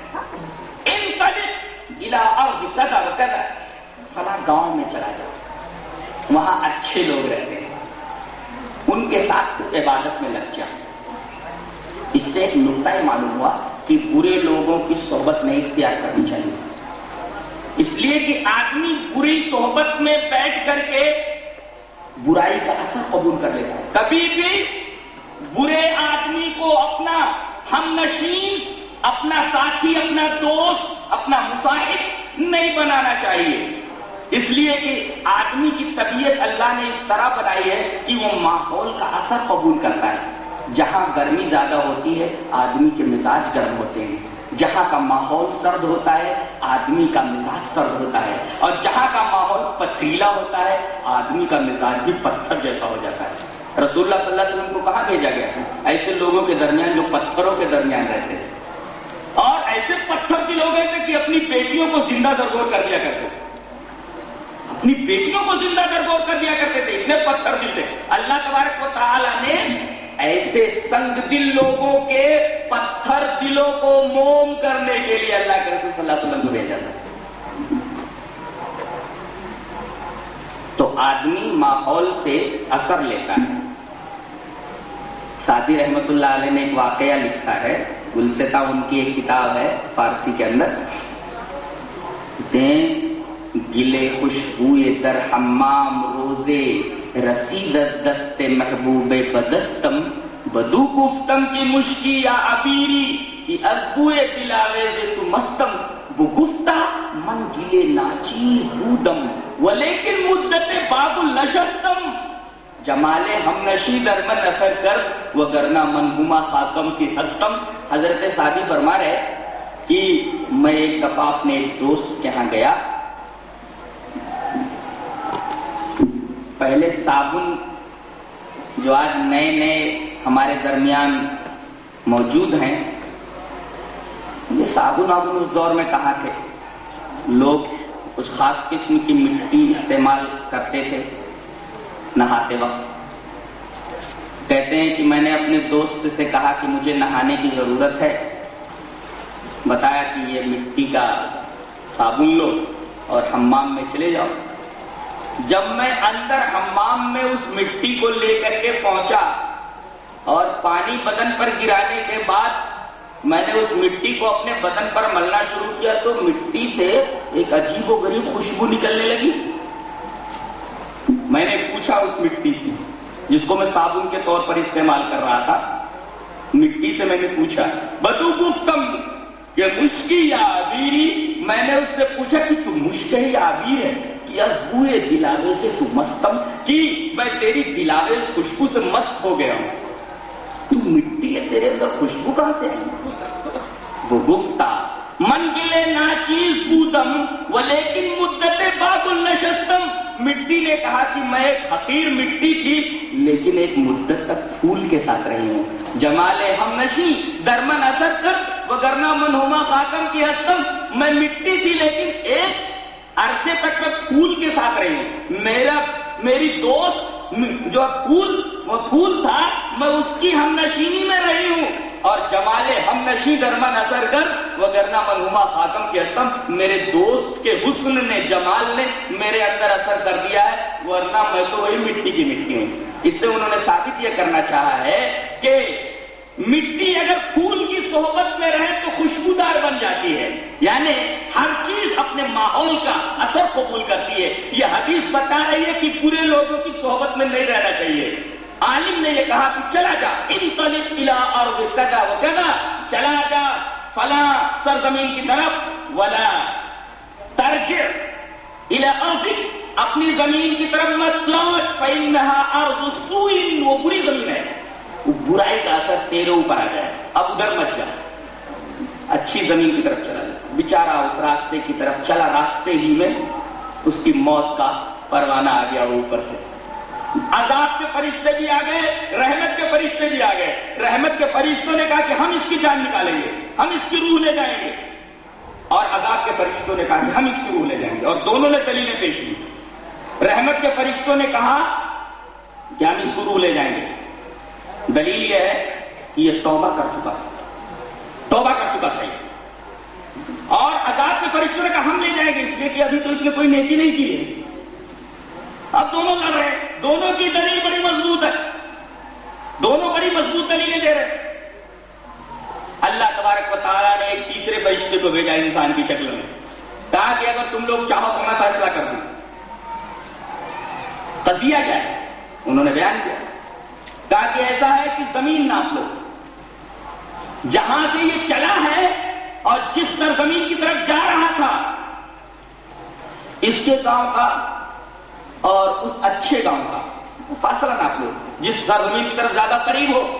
انطلق الی ارض کذا وکذا, فلاں گاؤں میں چلا جا, وہاں اچھے لوگ رہتے ہیں, ان کے ساتھ عبادت میں لگ جا. اس سے ایک نقطہ یہ معلوم ہوا کہ برے لوگوں کی صحبت نہیں اختیار کرنی چاہیے, اس لیے کہ آدمی بری صحبت میں بیٹھ کر کے برائی کا اثر قبول کر لیتا ہے. کبھی بھی برے آدمی کو اپنا ہم نشین, اپنا ساتھی, اپنا دوست, اپنا مصاحب نہیں بنانا چاہیے. اس لیے کہ آدمی کی طبیعت اللہ نے اس طرح بنائی ہے کہ وہ ماحول کا اثر قبول کرتا ہے. جہاں گرمی زیادہ ہوتی ہے آدمی کے مزاج گرم ہوتے ہیں, جہاں کا ماحول سرد ہوتا ہے آدمی کا مزاج سرد ہوتا ہے, اور جہاں کا ماحول پتھریلا ہوتا ہے آدمی کا مزاج بھی پتھر جیسا ہو جاتا ہے. رسول اللہ صلی اللہ علیہ وسلم کو کہاں بھیجا گیا تھا؟ ایسے لوگوں کے درمیان جو پتھروں کے درمیان رہتے تھے, اور ایسے پتھر کے لوگ ایسے کہ اپنی بیٹیوں کو زندہ درگور کر دیا کرتے تھے, اپنی بیٹیوں کو زندہ درگور کر دیا کرتے تھے, اتنے پتھر دل تھے. اللہ تبارک و تعالیٰ نے ایسے سنگ دل لوگوں کے پتھر دلوں کو موم کرنے کے لیے اللہ کے رسول صلی اللہ علیہ وسلم کو بھیجا تھا. تو آدمی ماحول سے اثر لیتا ہے. سعدی رحمت اللہ علیہ نے ایک واقعہ لکھا ہے, گلستہ ان کی ایک کتاب ہے فارسی کے اندر. دیں گلے خوشبوئے در حمام روزے رسید از دست محبوب بدستم بدو گفتم کی مشکی یا عبیری کی از بوئے دلاویز تو مستم وہ گفتہ من گلے ناچیز بودم ولیکن مدت باب النشستم جمال ہم نشی در من اثر کر وگرنا من ہما خاکم کی ہستم. حضرت سعدی فرما رہے کہ میں ایک دفعہ اپنے ایک دوست کے ہاں گیا, پہلے صابن جو آج نئے نئے ہمارے درمیان موجود ہیں, یہ صابن وابن اس دور میں کہاں تھے. لوگ کچھ خاص قسم کی مٹی استعمال کرتے تھے نہاتے وقت. کہتے ہیں کہ میں نے اپنے دوست سے کہا کہ مجھے نہانے کی ضرورت ہے, بتایا کہ یہ مٹی کا صابن لو اور حمام میں چلے جاؤ. جب میں اندر حمام میں اس مٹی کو لے کر کے پہنچا اور پانی بدن پر گرانے کے بعد میں نے اس مٹی کو اپنے بدن پر ملنا شروع کیا تو مٹی سے ایک عجیب و غریب خوشبو نکلنے لگی. میں نے پوچھا اس مٹی سے جس کو میں صابن کے طور پر استعمال کر رہا تھا, مٹی سے میں نے پوچھا بدو گفتم کہ مشکی یا عبیری, میں نے اس سے پوچھا کہ تو مشک ہے یا عبیر ہے, کہ ازبوئے دلاوے سے تو مستم, کہ میں تیری دلاوے خوشبو سے مست ہو گیا ہوں, تو مٹی ہے تیرے اندر خوشبو کہاں سے آئی؟ وہ گفتہ من گلے ناچیز بودم ولیکن مدت باب النشستم، مٹی نے کہا کہ میں ایک حقیر مٹی تھی لیکن ایک مدت تک پھول کے ساتھ رہی ہوں، جمال ہم نشی درمن اثر کر وگرنا منہما خاکم کی ہستم، میں مٹی تھی لیکن ایک عرصے تک میں پھول کے ساتھ رہی ہوں، میرا میری دوست جو پھول وہ پھول تھا میں اس کی ہم نشینی میں رہی ہوں، اور جمال ہم نشی درمن اثر کر وگرنا منہما خاکم کی ہستم، میرے دوست کے حسن نے جمال نے میرے اندر اثر کر دیا ہے، ورنہ میں تو وہی مٹی کی مٹی ہوں۔ اس سے انہوں نے ثابت یہ کرنا چاہا ہے کہ مٹی اگر پھول کی صحبت میں رہے تو خوشبودار بن جاتی ہے، یعنی ہر چیز اپنے ماحول کا اثر قبول کرتی ہے۔ یہ حدیث بتا رہی ہے کہ برے لوگوں کی صحبت میں نہیں رہنا چاہیے۔ عالم نے یہ کہا کہ چلا جا انطلق الی ارض کذا و کذا، چلا جا فلاں سرزمین کی طرف، ولا ترجع الی ارضک، اپنی زمین کی طرف مت لوٹ، فانها ارض سوء، وہ بری زمین ہے، برائی کا اثر تیرے اوپر آ جائے، اب ادھر مت جا، اچھی زمین کی طرف چلا جا۔ بیچارہ اس راستے کی طرف چلا، راستے ہی میں اس کی موت کا پروانہ آ گیا اوپر سے۔ عذاب کے فرشتے بھی آ گئے، رحمت کے فرشتے بھی آ گئے۔ رحمت کے فرشتوں نے کہا کہ ہم اس کی جان نکالیں گے، ہم اس کی روح لے جائیں گے، اور عذاب کے فرشتوں نے کہا کہ ہم اس کی روح لے جائیں گے، اور دونوں نے دلیلیں پیش کی۔ رحمت کے فرشتوں نے کہا کہ ہم اس کو روح لے جائیں گے، دلیل یہ ہے کہ یہ توبہ کر چکا توبہ کر چکا تھا، اور عذاب کے فرشتوں نے کہا ہم لے جائیں گے، اس لیے کہ ابھی تو اس نے کوئی نیکی نہیں کی ہے۔ اب دونوں لڑ رہے ہیں، دونوں کی دلیل بڑی مضبوط ہے، دونوں بڑی مضبوط دلیلیں دے رہے ہیں۔ اللہ تبارک و تعالیٰ نے ایک تیسرے فرشتے کو بھیجا انسان کی شکل میں، کہا کہ اگر تم لوگ چاہو تو میں فیصلہ کر دوں۔ قضیہ کیا ہے؟ انہوں نے بیان کیا، کہا کہ ایسا ہے کہ زمین ناپ لو، جہاں سے یہ چلا ہے اور جس سرزمین کی طرف جا رہا تھا، اس کے گاؤں کا اور اس اچھے گاؤں کا فاصلہ ناپ لو، جس سرزمین کی طرف زیادہ قریب ہو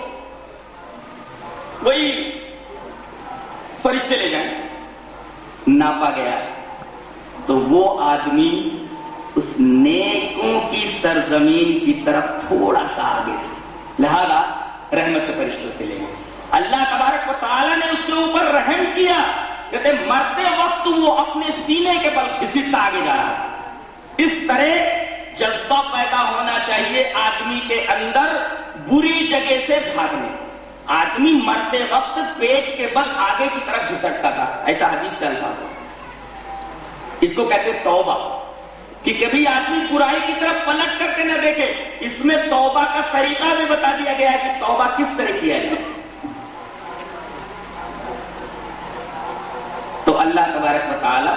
وہی فرشتے لے جائیں۔ ناپا گیا تو وہ آدمی اس نیکوں کی سرزمین کی طرف تھوڑا سا آگے تھا، لہذا رحمت کے فرشتوں سے لے گئے۔ اللہ تبارک و تعالیٰ نے اس کے اوپر رحم کیا، کہتے مرتے وقت وہ اپنے سینے کے بل گھسٹتا آگے جا رہا تھا۔ اس طرح جذبہ پیدا ہونا چاہیے آدمی کے اندر بری جگہ سے بھاگنے۔ آدمی مرتے وقت پیٹ کے بل آگے کی طرف گھسٹتا تھا، ایسا حدیث چلتا تھا۔ اس کو کہتے توبہ، کہ کبھی آدمی برائی کی طرف پلٹ کر کے نہ دیکھے۔ اس میں توبہ کا طریقہ بھی بتا دیا گیا ہے کہ توبہ کس طرح کیا جائے۔ تو اللہ تبارک و تعالی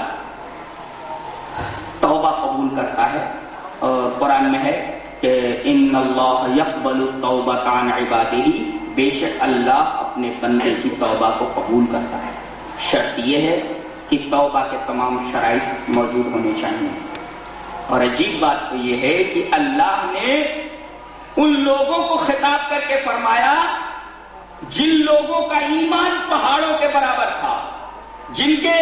توبہ قبول کرتا ہے، اور قرآن میں ہے کہ ان اللہ یقبل التوبۃ عن عبادہ، بے شک اللہ اپنے بندے کی توبہ کو قبول کرتا ہے۔ شرط یہ ہے کہ توبہ کے تمام شرائط موجود ہونے چاہیے۔ اور عجیب بات تو یہ ہے کہ اللہ نے ان لوگوں کو خطاب کر کے فرمایا جن لوگوں کا ایمان پہاڑوں کے برابر تھا، جن کے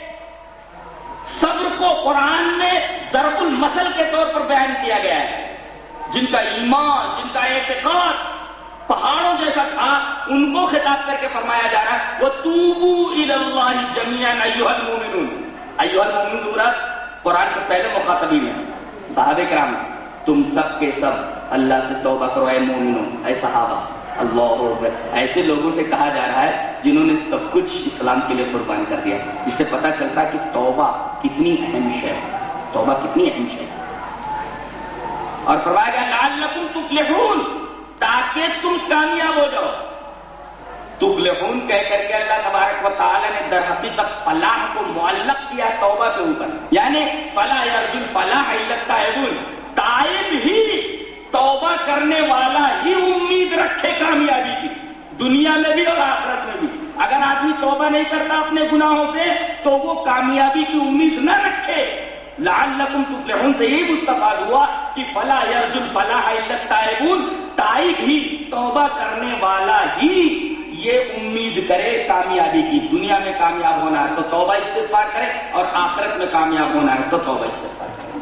صبر کو قرآن میں ضرب المثل کے طور پر بیان کیا گیا ہے، جن کا ایمان، جن کا اعتقاد پہاڑوں جیسا تھا، ان کو خطاب کر کے فرمایا جا رہا ہے وَتُوبُوا إِلَى اللَّهِ جَمِيعًا أَيُّهَا الْمُؤْمِنُونَ۔ أَيُّهَا الْمُؤْمِنُونَ سورت قرآن کے پہلے مخاطبین ہیں صحابہ کرام، تم سب کے سب اللہ سے توبہ کرو اے مومنوں، اے صحابہ، اللہ اکبر۔ ایسے لوگوں سے کہا جا رہا ہے جنہوں نے سب کچھ اسلام کے لیے قربان کر دیا، جس سے پتہ چلتا ہے کہ توبہ کتنی اہم شے ہے، توبہ کتنی اہم شے ہے۔ اور فرمایا گیا لعلکم تفلحون، تاکہ تم کامیاب ہو جاؤ۔ تفلحون کہہ کر کے اللہ تبارک و تعالی نے در حقیقت فلاح کو معلق کیا توبہ کے اوپر، یعنی فلا یرجو الفلاح الا التائبون، تائب ہی، توبہ کرنے والا ہی امید رکھے کامیابی کی، دنیا میں بھی اور آخرت میں بھی۔ اگر آدمی توبہ نہیں کرتا اپنے گناہوں سے تو وہ کامیابی کی امید نہ رکھے۔ لعلکم تفلحون سے یہی مستفاد ہوا کہ فلا یرجو الفلاح الا التائبون، تائب کوئی بھی توبہ کرنے والا ہی یہ امید کرے کامیابی کی، دنیا میں کامیاب ہونا ہے تو توبہ استغفار کرے، اور آخرت میں کامیاب ہونا ہے تو توبہ استغفار کرے۔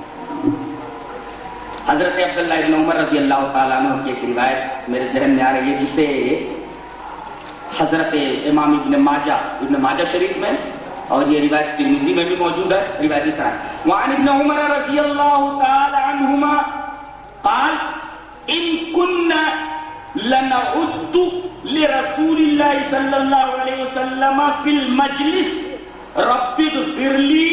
حضرت عبداللہ ابن عمر رضی اللہ تعالیٰ عنہ کی ایک روایت میرے ذہن میں آ رہی ہے، جسے حضرت امام ابن ماجہ ابن ماجہ شریف میں، اور یہ روایت ترمذی میں بھی موجود ہے، روایت اس طرح وعن ابن عمر رضی اللہ تعالی عنہما قال ان كنا لنعد لرسول اللہ صلی اللہ علیہ وسلم فی المجلس رب اغفر لی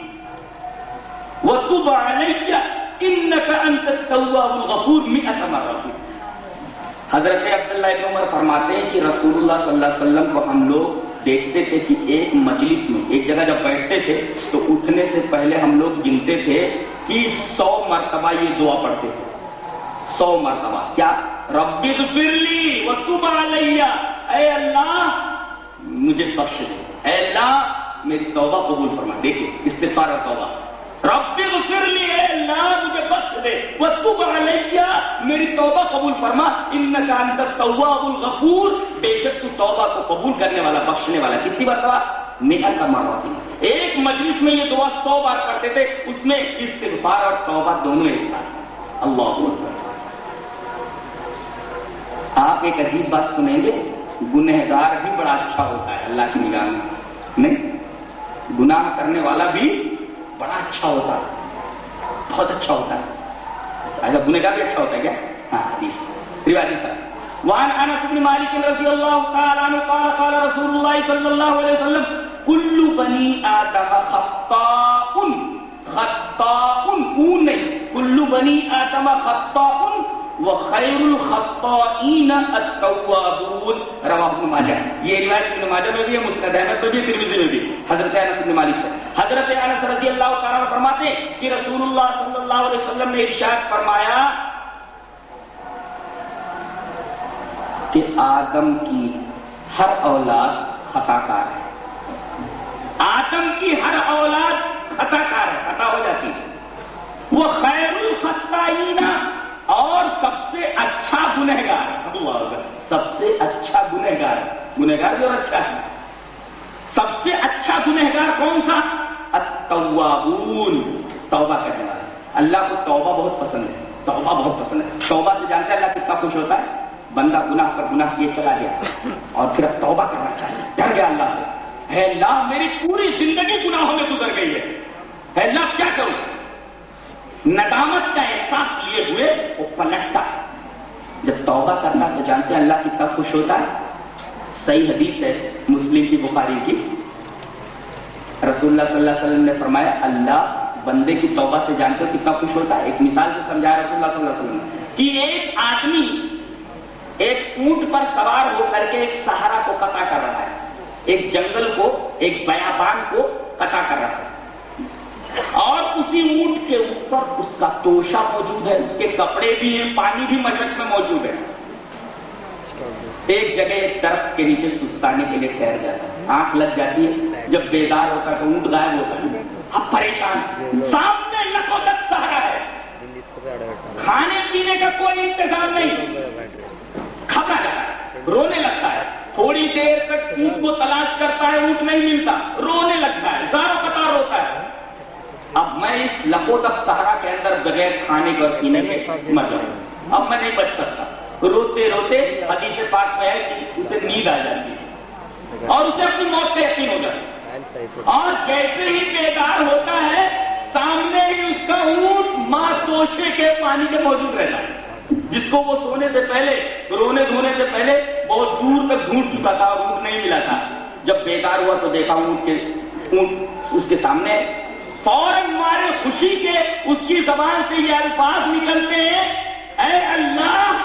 وتب علی انک انت التواب الغفور مئۃ مرہ۔ حضرت عبداللہ ابن عمر فرماتے ہیں کہ رسول اللہ صلی اللہ علیہ وسلم کو ہم لوگ دیکھتے تھے کہ ایک مجلس میں ایک جگہ جب بیٹھتے تھے تو اٹھنے سے پہلے ہم لوگ گنتے تھے کہ سو مرتبہ یہ دعا پڑھتے تھے، سو مرتبہ کیا؟ رب اغفر لی وتب علی، اے اللہ مجھے بخش دے، اے اللہ میری توبہ قبول فرما۔ دیکھیں استغفار اور توبہ، رب اغفر لی، اے اللہ مجھے بخش دے، وتب علی میری توبہ قبول فرما، انک انت التواب الغفور بے شک تو توبہ کو قبول کرنے والا بخشنے والا۔ کتنی مرتبہ؟ مئۃ مرہ۔ ایک مجلس میں یہ دعا سو بار پڑھتے تھے، اس میں استغفار اور توبہ دونوں ایک ساتھ۔ اللہ اکبر۔ آپ ایک عجیب بات سنیں گے، گنہگار بھی بڑا اچھا ہوتا ہے اللہ کی نگاہ میں، نہیں گناہ کرنے والا بھی بڑا اچھا ہوتا ہے، بہت اچھا ہوتا ہے۔ ایسا گنہگار بھی اچھا ہوتا ہے کیا؟ ہاں حدیث روایت اس طرح وعن انس بن مالک رضی اللہ تعالی عنہ قال قال رسول اللہ صلی اللہ علیہ وسلم کل بنی آدم خطاء خطاء اون نہیں کل بنی آدم خطاء وخیر الخطائین التوابون رواہ ابن ماجہ۔ یہ روایت ابن ماجہ میں بھی ہے، مسند احمد میں بھی، ترمذی میں بھی، حضرت انس بن مالک سے۔ حضرت انس رضی اللہ تعالیٰ عنہ فرماتے ہیں کہ رسول اللہ صلی اللہ علیہ وسلم نے ارشاد فرمایا کہ آدم کی ہر اولاد خطا کار ہے، آدم کی ہر اولاد خطا کار ہے، خطا ہو جاتی ہے۔ وہ خیر الخطائین، اور سب سے اچھا گنہگار، اللہ اکبر، سب سے اچھا گنہگار، گنہگار بھی اور اچھا ہے، سب سے اچھا گنہگار کون سا؟ التوابون، توبہ کرنے والا۔ اللہ کو توبہ بہت پسند ہے، توبہ بہت پسند ہے۔ توبہ سے جانتے ہیں اللہ کتنا خوش ہوتا ہے؟ بندہ گناہ پر گناہ کیے چلا گیا اور پھر اب توبہ کرنا چاہیے، ڈر گیا اللہ سے، اے اللہ میری پوری زندگی گناہوں میں گزر گئی ہے، اے اللہ کیا کروں؟ ندامت کا احساس لیے ہوئے وہ پلٹتا ہے، جب توبہ کرتا تو جانتے ہیں اللہ کتنا خوش ہوتا ہے۔ صحیح حدیث ہے مسلم کی، بخاری کی، رسول اللہ صلی اللہ علیہ وسلم نے فرمایا اللہ بندے کی توبہ سے جانتے ہو کتنا خوش ہوتا ہے۔ ایک مثال سے سمجھایا رسول اللہ صلی اللہ علیہ وسلم نے کہ ایک آدمی ایک اونٹ پر سوار ہو کر کے ایک صحرا کو قطع کر رہا ہے، ایک جنگل کو، ایک بیابان کو قطع کر رہا ہے، اور اسی اونٹ کے اوپر اس کا توشہ موجود ہے، اس کے کپڑے بھی ہیں، پانی بھی مشق میں موجود ہے۔ ایک جگہ ایک درخت کے نیچے سستانے کے لیے ٹھہر جاتا ہے، آنکھ لگ جاتی ہے، جب بیدار ہوتا ہے تو اونٹ غائب ہوتا ہے، اب پریشان، سامنے لکھوں تک سہارا ہے، کھانے پینے کا کوئی انتظام نہیں، گھبرا جاتا ہے، رونے لگتا ہے، تھوڑی دیر تک اونٹ کو تلاش کرتا ہے، اونٹ نہیں ملتا، رونے لگتا ہے، زاروں قطار روتا ہے، اب میں اس لکھوں تک صحرا کے اندر بغیر کھانے اور پینے کے مر جاؤں، اب میں نہیں بچ سکتا۔ روتے روتے حدیث پاک میں ہے کہ اسے نیند آ جاتی ہے اور اسے اپنی موت کا یقین ہو جاتا ہے، اور جیسے ہی بیدار ہوتا ہے سامنے ہی اس کا اونٹ ماں توشے کے پانی کے موجود رہتا ہے، جس کو وہ سونے سے پہلے، رونے دھونے سے پہلے بہت دور تک ڈھونڈ چکا تھا اور اونٹ نہیں ملا تھا۔ جب بیدار ہوا تو دیکھا اونٹ کے اونٹ اس کے سامنے، فوراً مارے خوشی کے اس کی زبان سے یہ الفاظ نکلتے ہیں، اے اللہ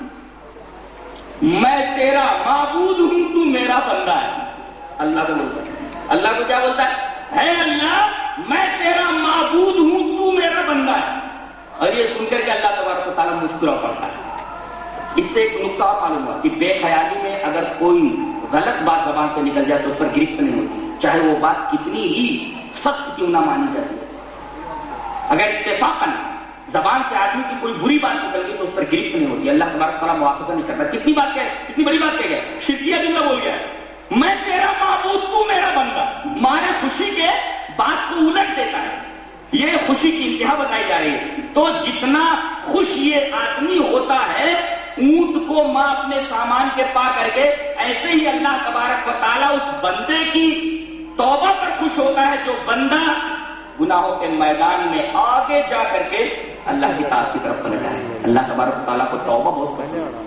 میں تیرا معبود ہوں، تو میرا بندہ ہے۔ اللہ کو بولتا ہے، اللہ کو کیا بولتا ہے؟ اے اللہ میں تیرا معبود ہوں، تو میرا بندہ ہے۔ اور یہ سن کر کے اللہ تبارک و تعالیٰ مسکرا پڑتا ہے۔ اس سے ایک نکتہ معلوم ہوا کہ بے خیالی میں اگر کوئی غلط بات زبان سے نکل جائے تو اس پر گرفت نہیں ہوتی، چاہے وہ بات کتنی ہی سخت کیوں نہ مانی جاتی ہے۔ اگر اتفاقاً زبان سے آدمی کی کوئی بری بات نکل گئی تو اس پر گرفت نہیں ہوتی۔ ہوتی ہے. اللہ تبارک تعالیٰ مواخذہ نہیں کرتا. کتنی بات کہے, کتنی بڑی بات کہہ گئے, شرکیہ جملہ بول گیا, میں تیرا معبود تو میرا بندہ. مانے خوشی کے بات کو الٹ دیتا ہے. یہ خوشی کی انتہا بتائی جا رہی ہے. تو جتنا خوش یہ آدمی ہوتا ہے اونٹ کو ماں اپنے سامان کے پا کر کے, ایسے ہی اللہ تبارک و تعالیٰ اس بندے کی توبہ پر خوش ہوتا ہے جو بندہ گناہوں کے میدان میں آگے جا کر کے اللہ کی طاعت کی طرف پلٹا ہے. اللہ تبارک و تعالیٰ کو توبہ بہت پسند ہے.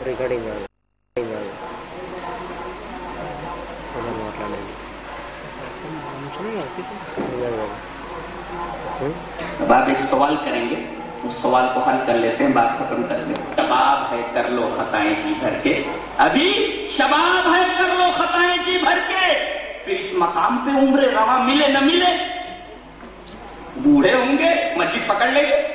اب آپ ایک سوال کریں گے, اس سوال کو حل کر لیتے ہیں, بات ختم کر لیں. شباب ہے کر لو خطائیں جی بھر کے, ابھی شباب ہے کر لو خطائیں جی بھر کے, پھر اس مقام پہ عمر رواں ملے نہ ملے, بوڑھے ہوں گے مسجد پکڑ لیں گے,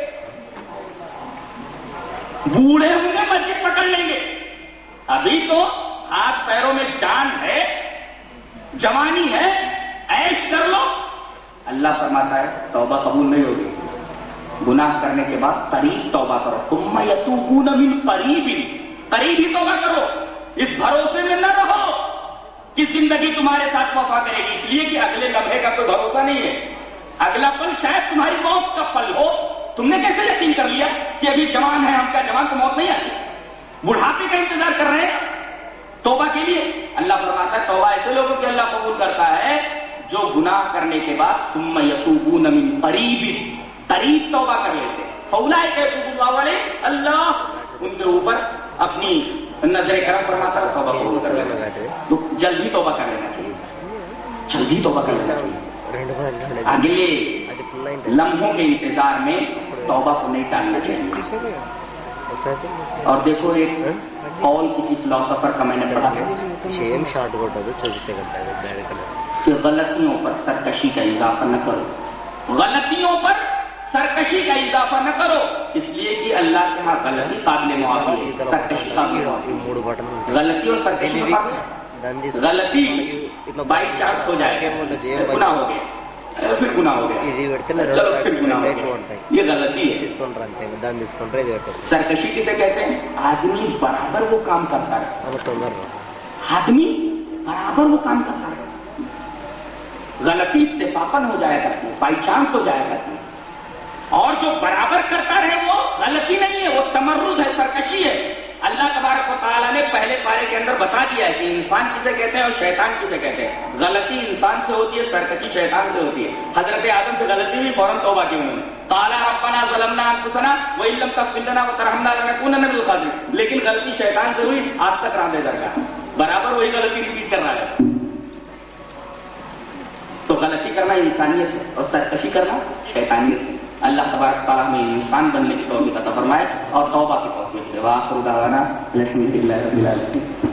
بوڑھے ہوں گے مسجد پکڑ لیں گے. ابھی تو ہاتھ پیروں میں جان ہے, جوانی ہے, عیش کر لو. اللہ فرماتا ہے توبہ قبول نہیں ہوگی. گناہ کرنے کے بعد قریب توبہ کرو. ثم یتوبون من قریب, قریب ہی توبہ کرو. اس بھروسے میں نہ رہو کہ زندگی تمہارے ساتھ وفا کرے گی, اس لیے کہ اگلے لمحے کا کوئی بھروسہ نہیں ہے. اگلا پل شاید تمہاری موت کا پل ہو. تم نے کیسے یقین کر لیا کہ ابھی جوان ہے ہم, کا جوان کو موت نہیں آتی, بڑھاپے کا انتظار کر رہے ہیں توبہ کے لیے. اللہ فرماتا ہے توبہ ایسے لوگوں کی اللہ قبول کرتا ہے جو گناہ کرنے کے بعد ثم یتوبون من قریب, قریب توبہ کر لیتے. فاولئک یتوب اللہ علیہم, اللہ ان کے اوپر اپنی نظر کرم فرماتا ہے, توبہ قبول کر لیتے ہیں. تو جلدی توبہ کر لینا چاہیے, جلدی توبہ کر لینا چاہیے. اگلے لمحوں کے انتظار میں توبہ کو نہیں ٹالنا چاہیے. اور دیکھو ایک قول کسی فلاسفر کا میں نے پڑھا کہ غلطیوں پر سرکشی کا اضافہ نہ کرو, غلطیوں پر سرکشی کا اضافہ نہ کرو, اس لیے کہ اللہ کے ہاں غلطی قابل معافی ہے, سرکشی قابل معافی. غلطی اور سرکشی میں فرق ہے. غلطی بائی چانس ہو جائے گا, گناہ ہو گیا, پھر گناہ ہو گیا, چلو پھر گناہ ہو گیا, یہ غلطی ہے. سرکشی کسے کہتے ہیں؟ آدمی برابر وہ کام کرتا ہے, آدمی برابر وہ کام کرتا ہے. غلطی اتفاقاً ہو جایا کرتی ہے, بائی چانس ہو جایا کرتی ہے. اور جو برابر کرتا ہے وہ غلطی نہیں ہے, وہ تمرد ہے, سرکشی ہے. اللہ تبارک و تعالیٰ نے پہلے پارے کے اندر بتا دیا ہے کہ انسان کسے کہتے ہیں اور شیطان کسے کہتے ہیں. غلطی انسان سے ہوتی ہے, سرکشی شیطان سے ہوتی ہے. حضرت آدم سے غلطی ہوئی, فوراً توبہ کی انہوں نے, قال ربنا ظلمنا انفسنا وان لم تغفر لنا وترحمنا لنکونن من الخاسرین. لیکن غلطی شیطان سے ہوئی, آج تک راندے درگاہ, برابر وہی غلطی ریپیٹ کر رہا ہے. تو غلطی کرنا انسانیت ہے اور سرکشی کرنا شیطانیت ہے. اللہ تبارک تعالیٰ ہمیں انسان بننے کی توفیق عطا فرمائے اور توبہ کی توفیق دے. وآخر دعوانا الحمد للہ رب العالمین.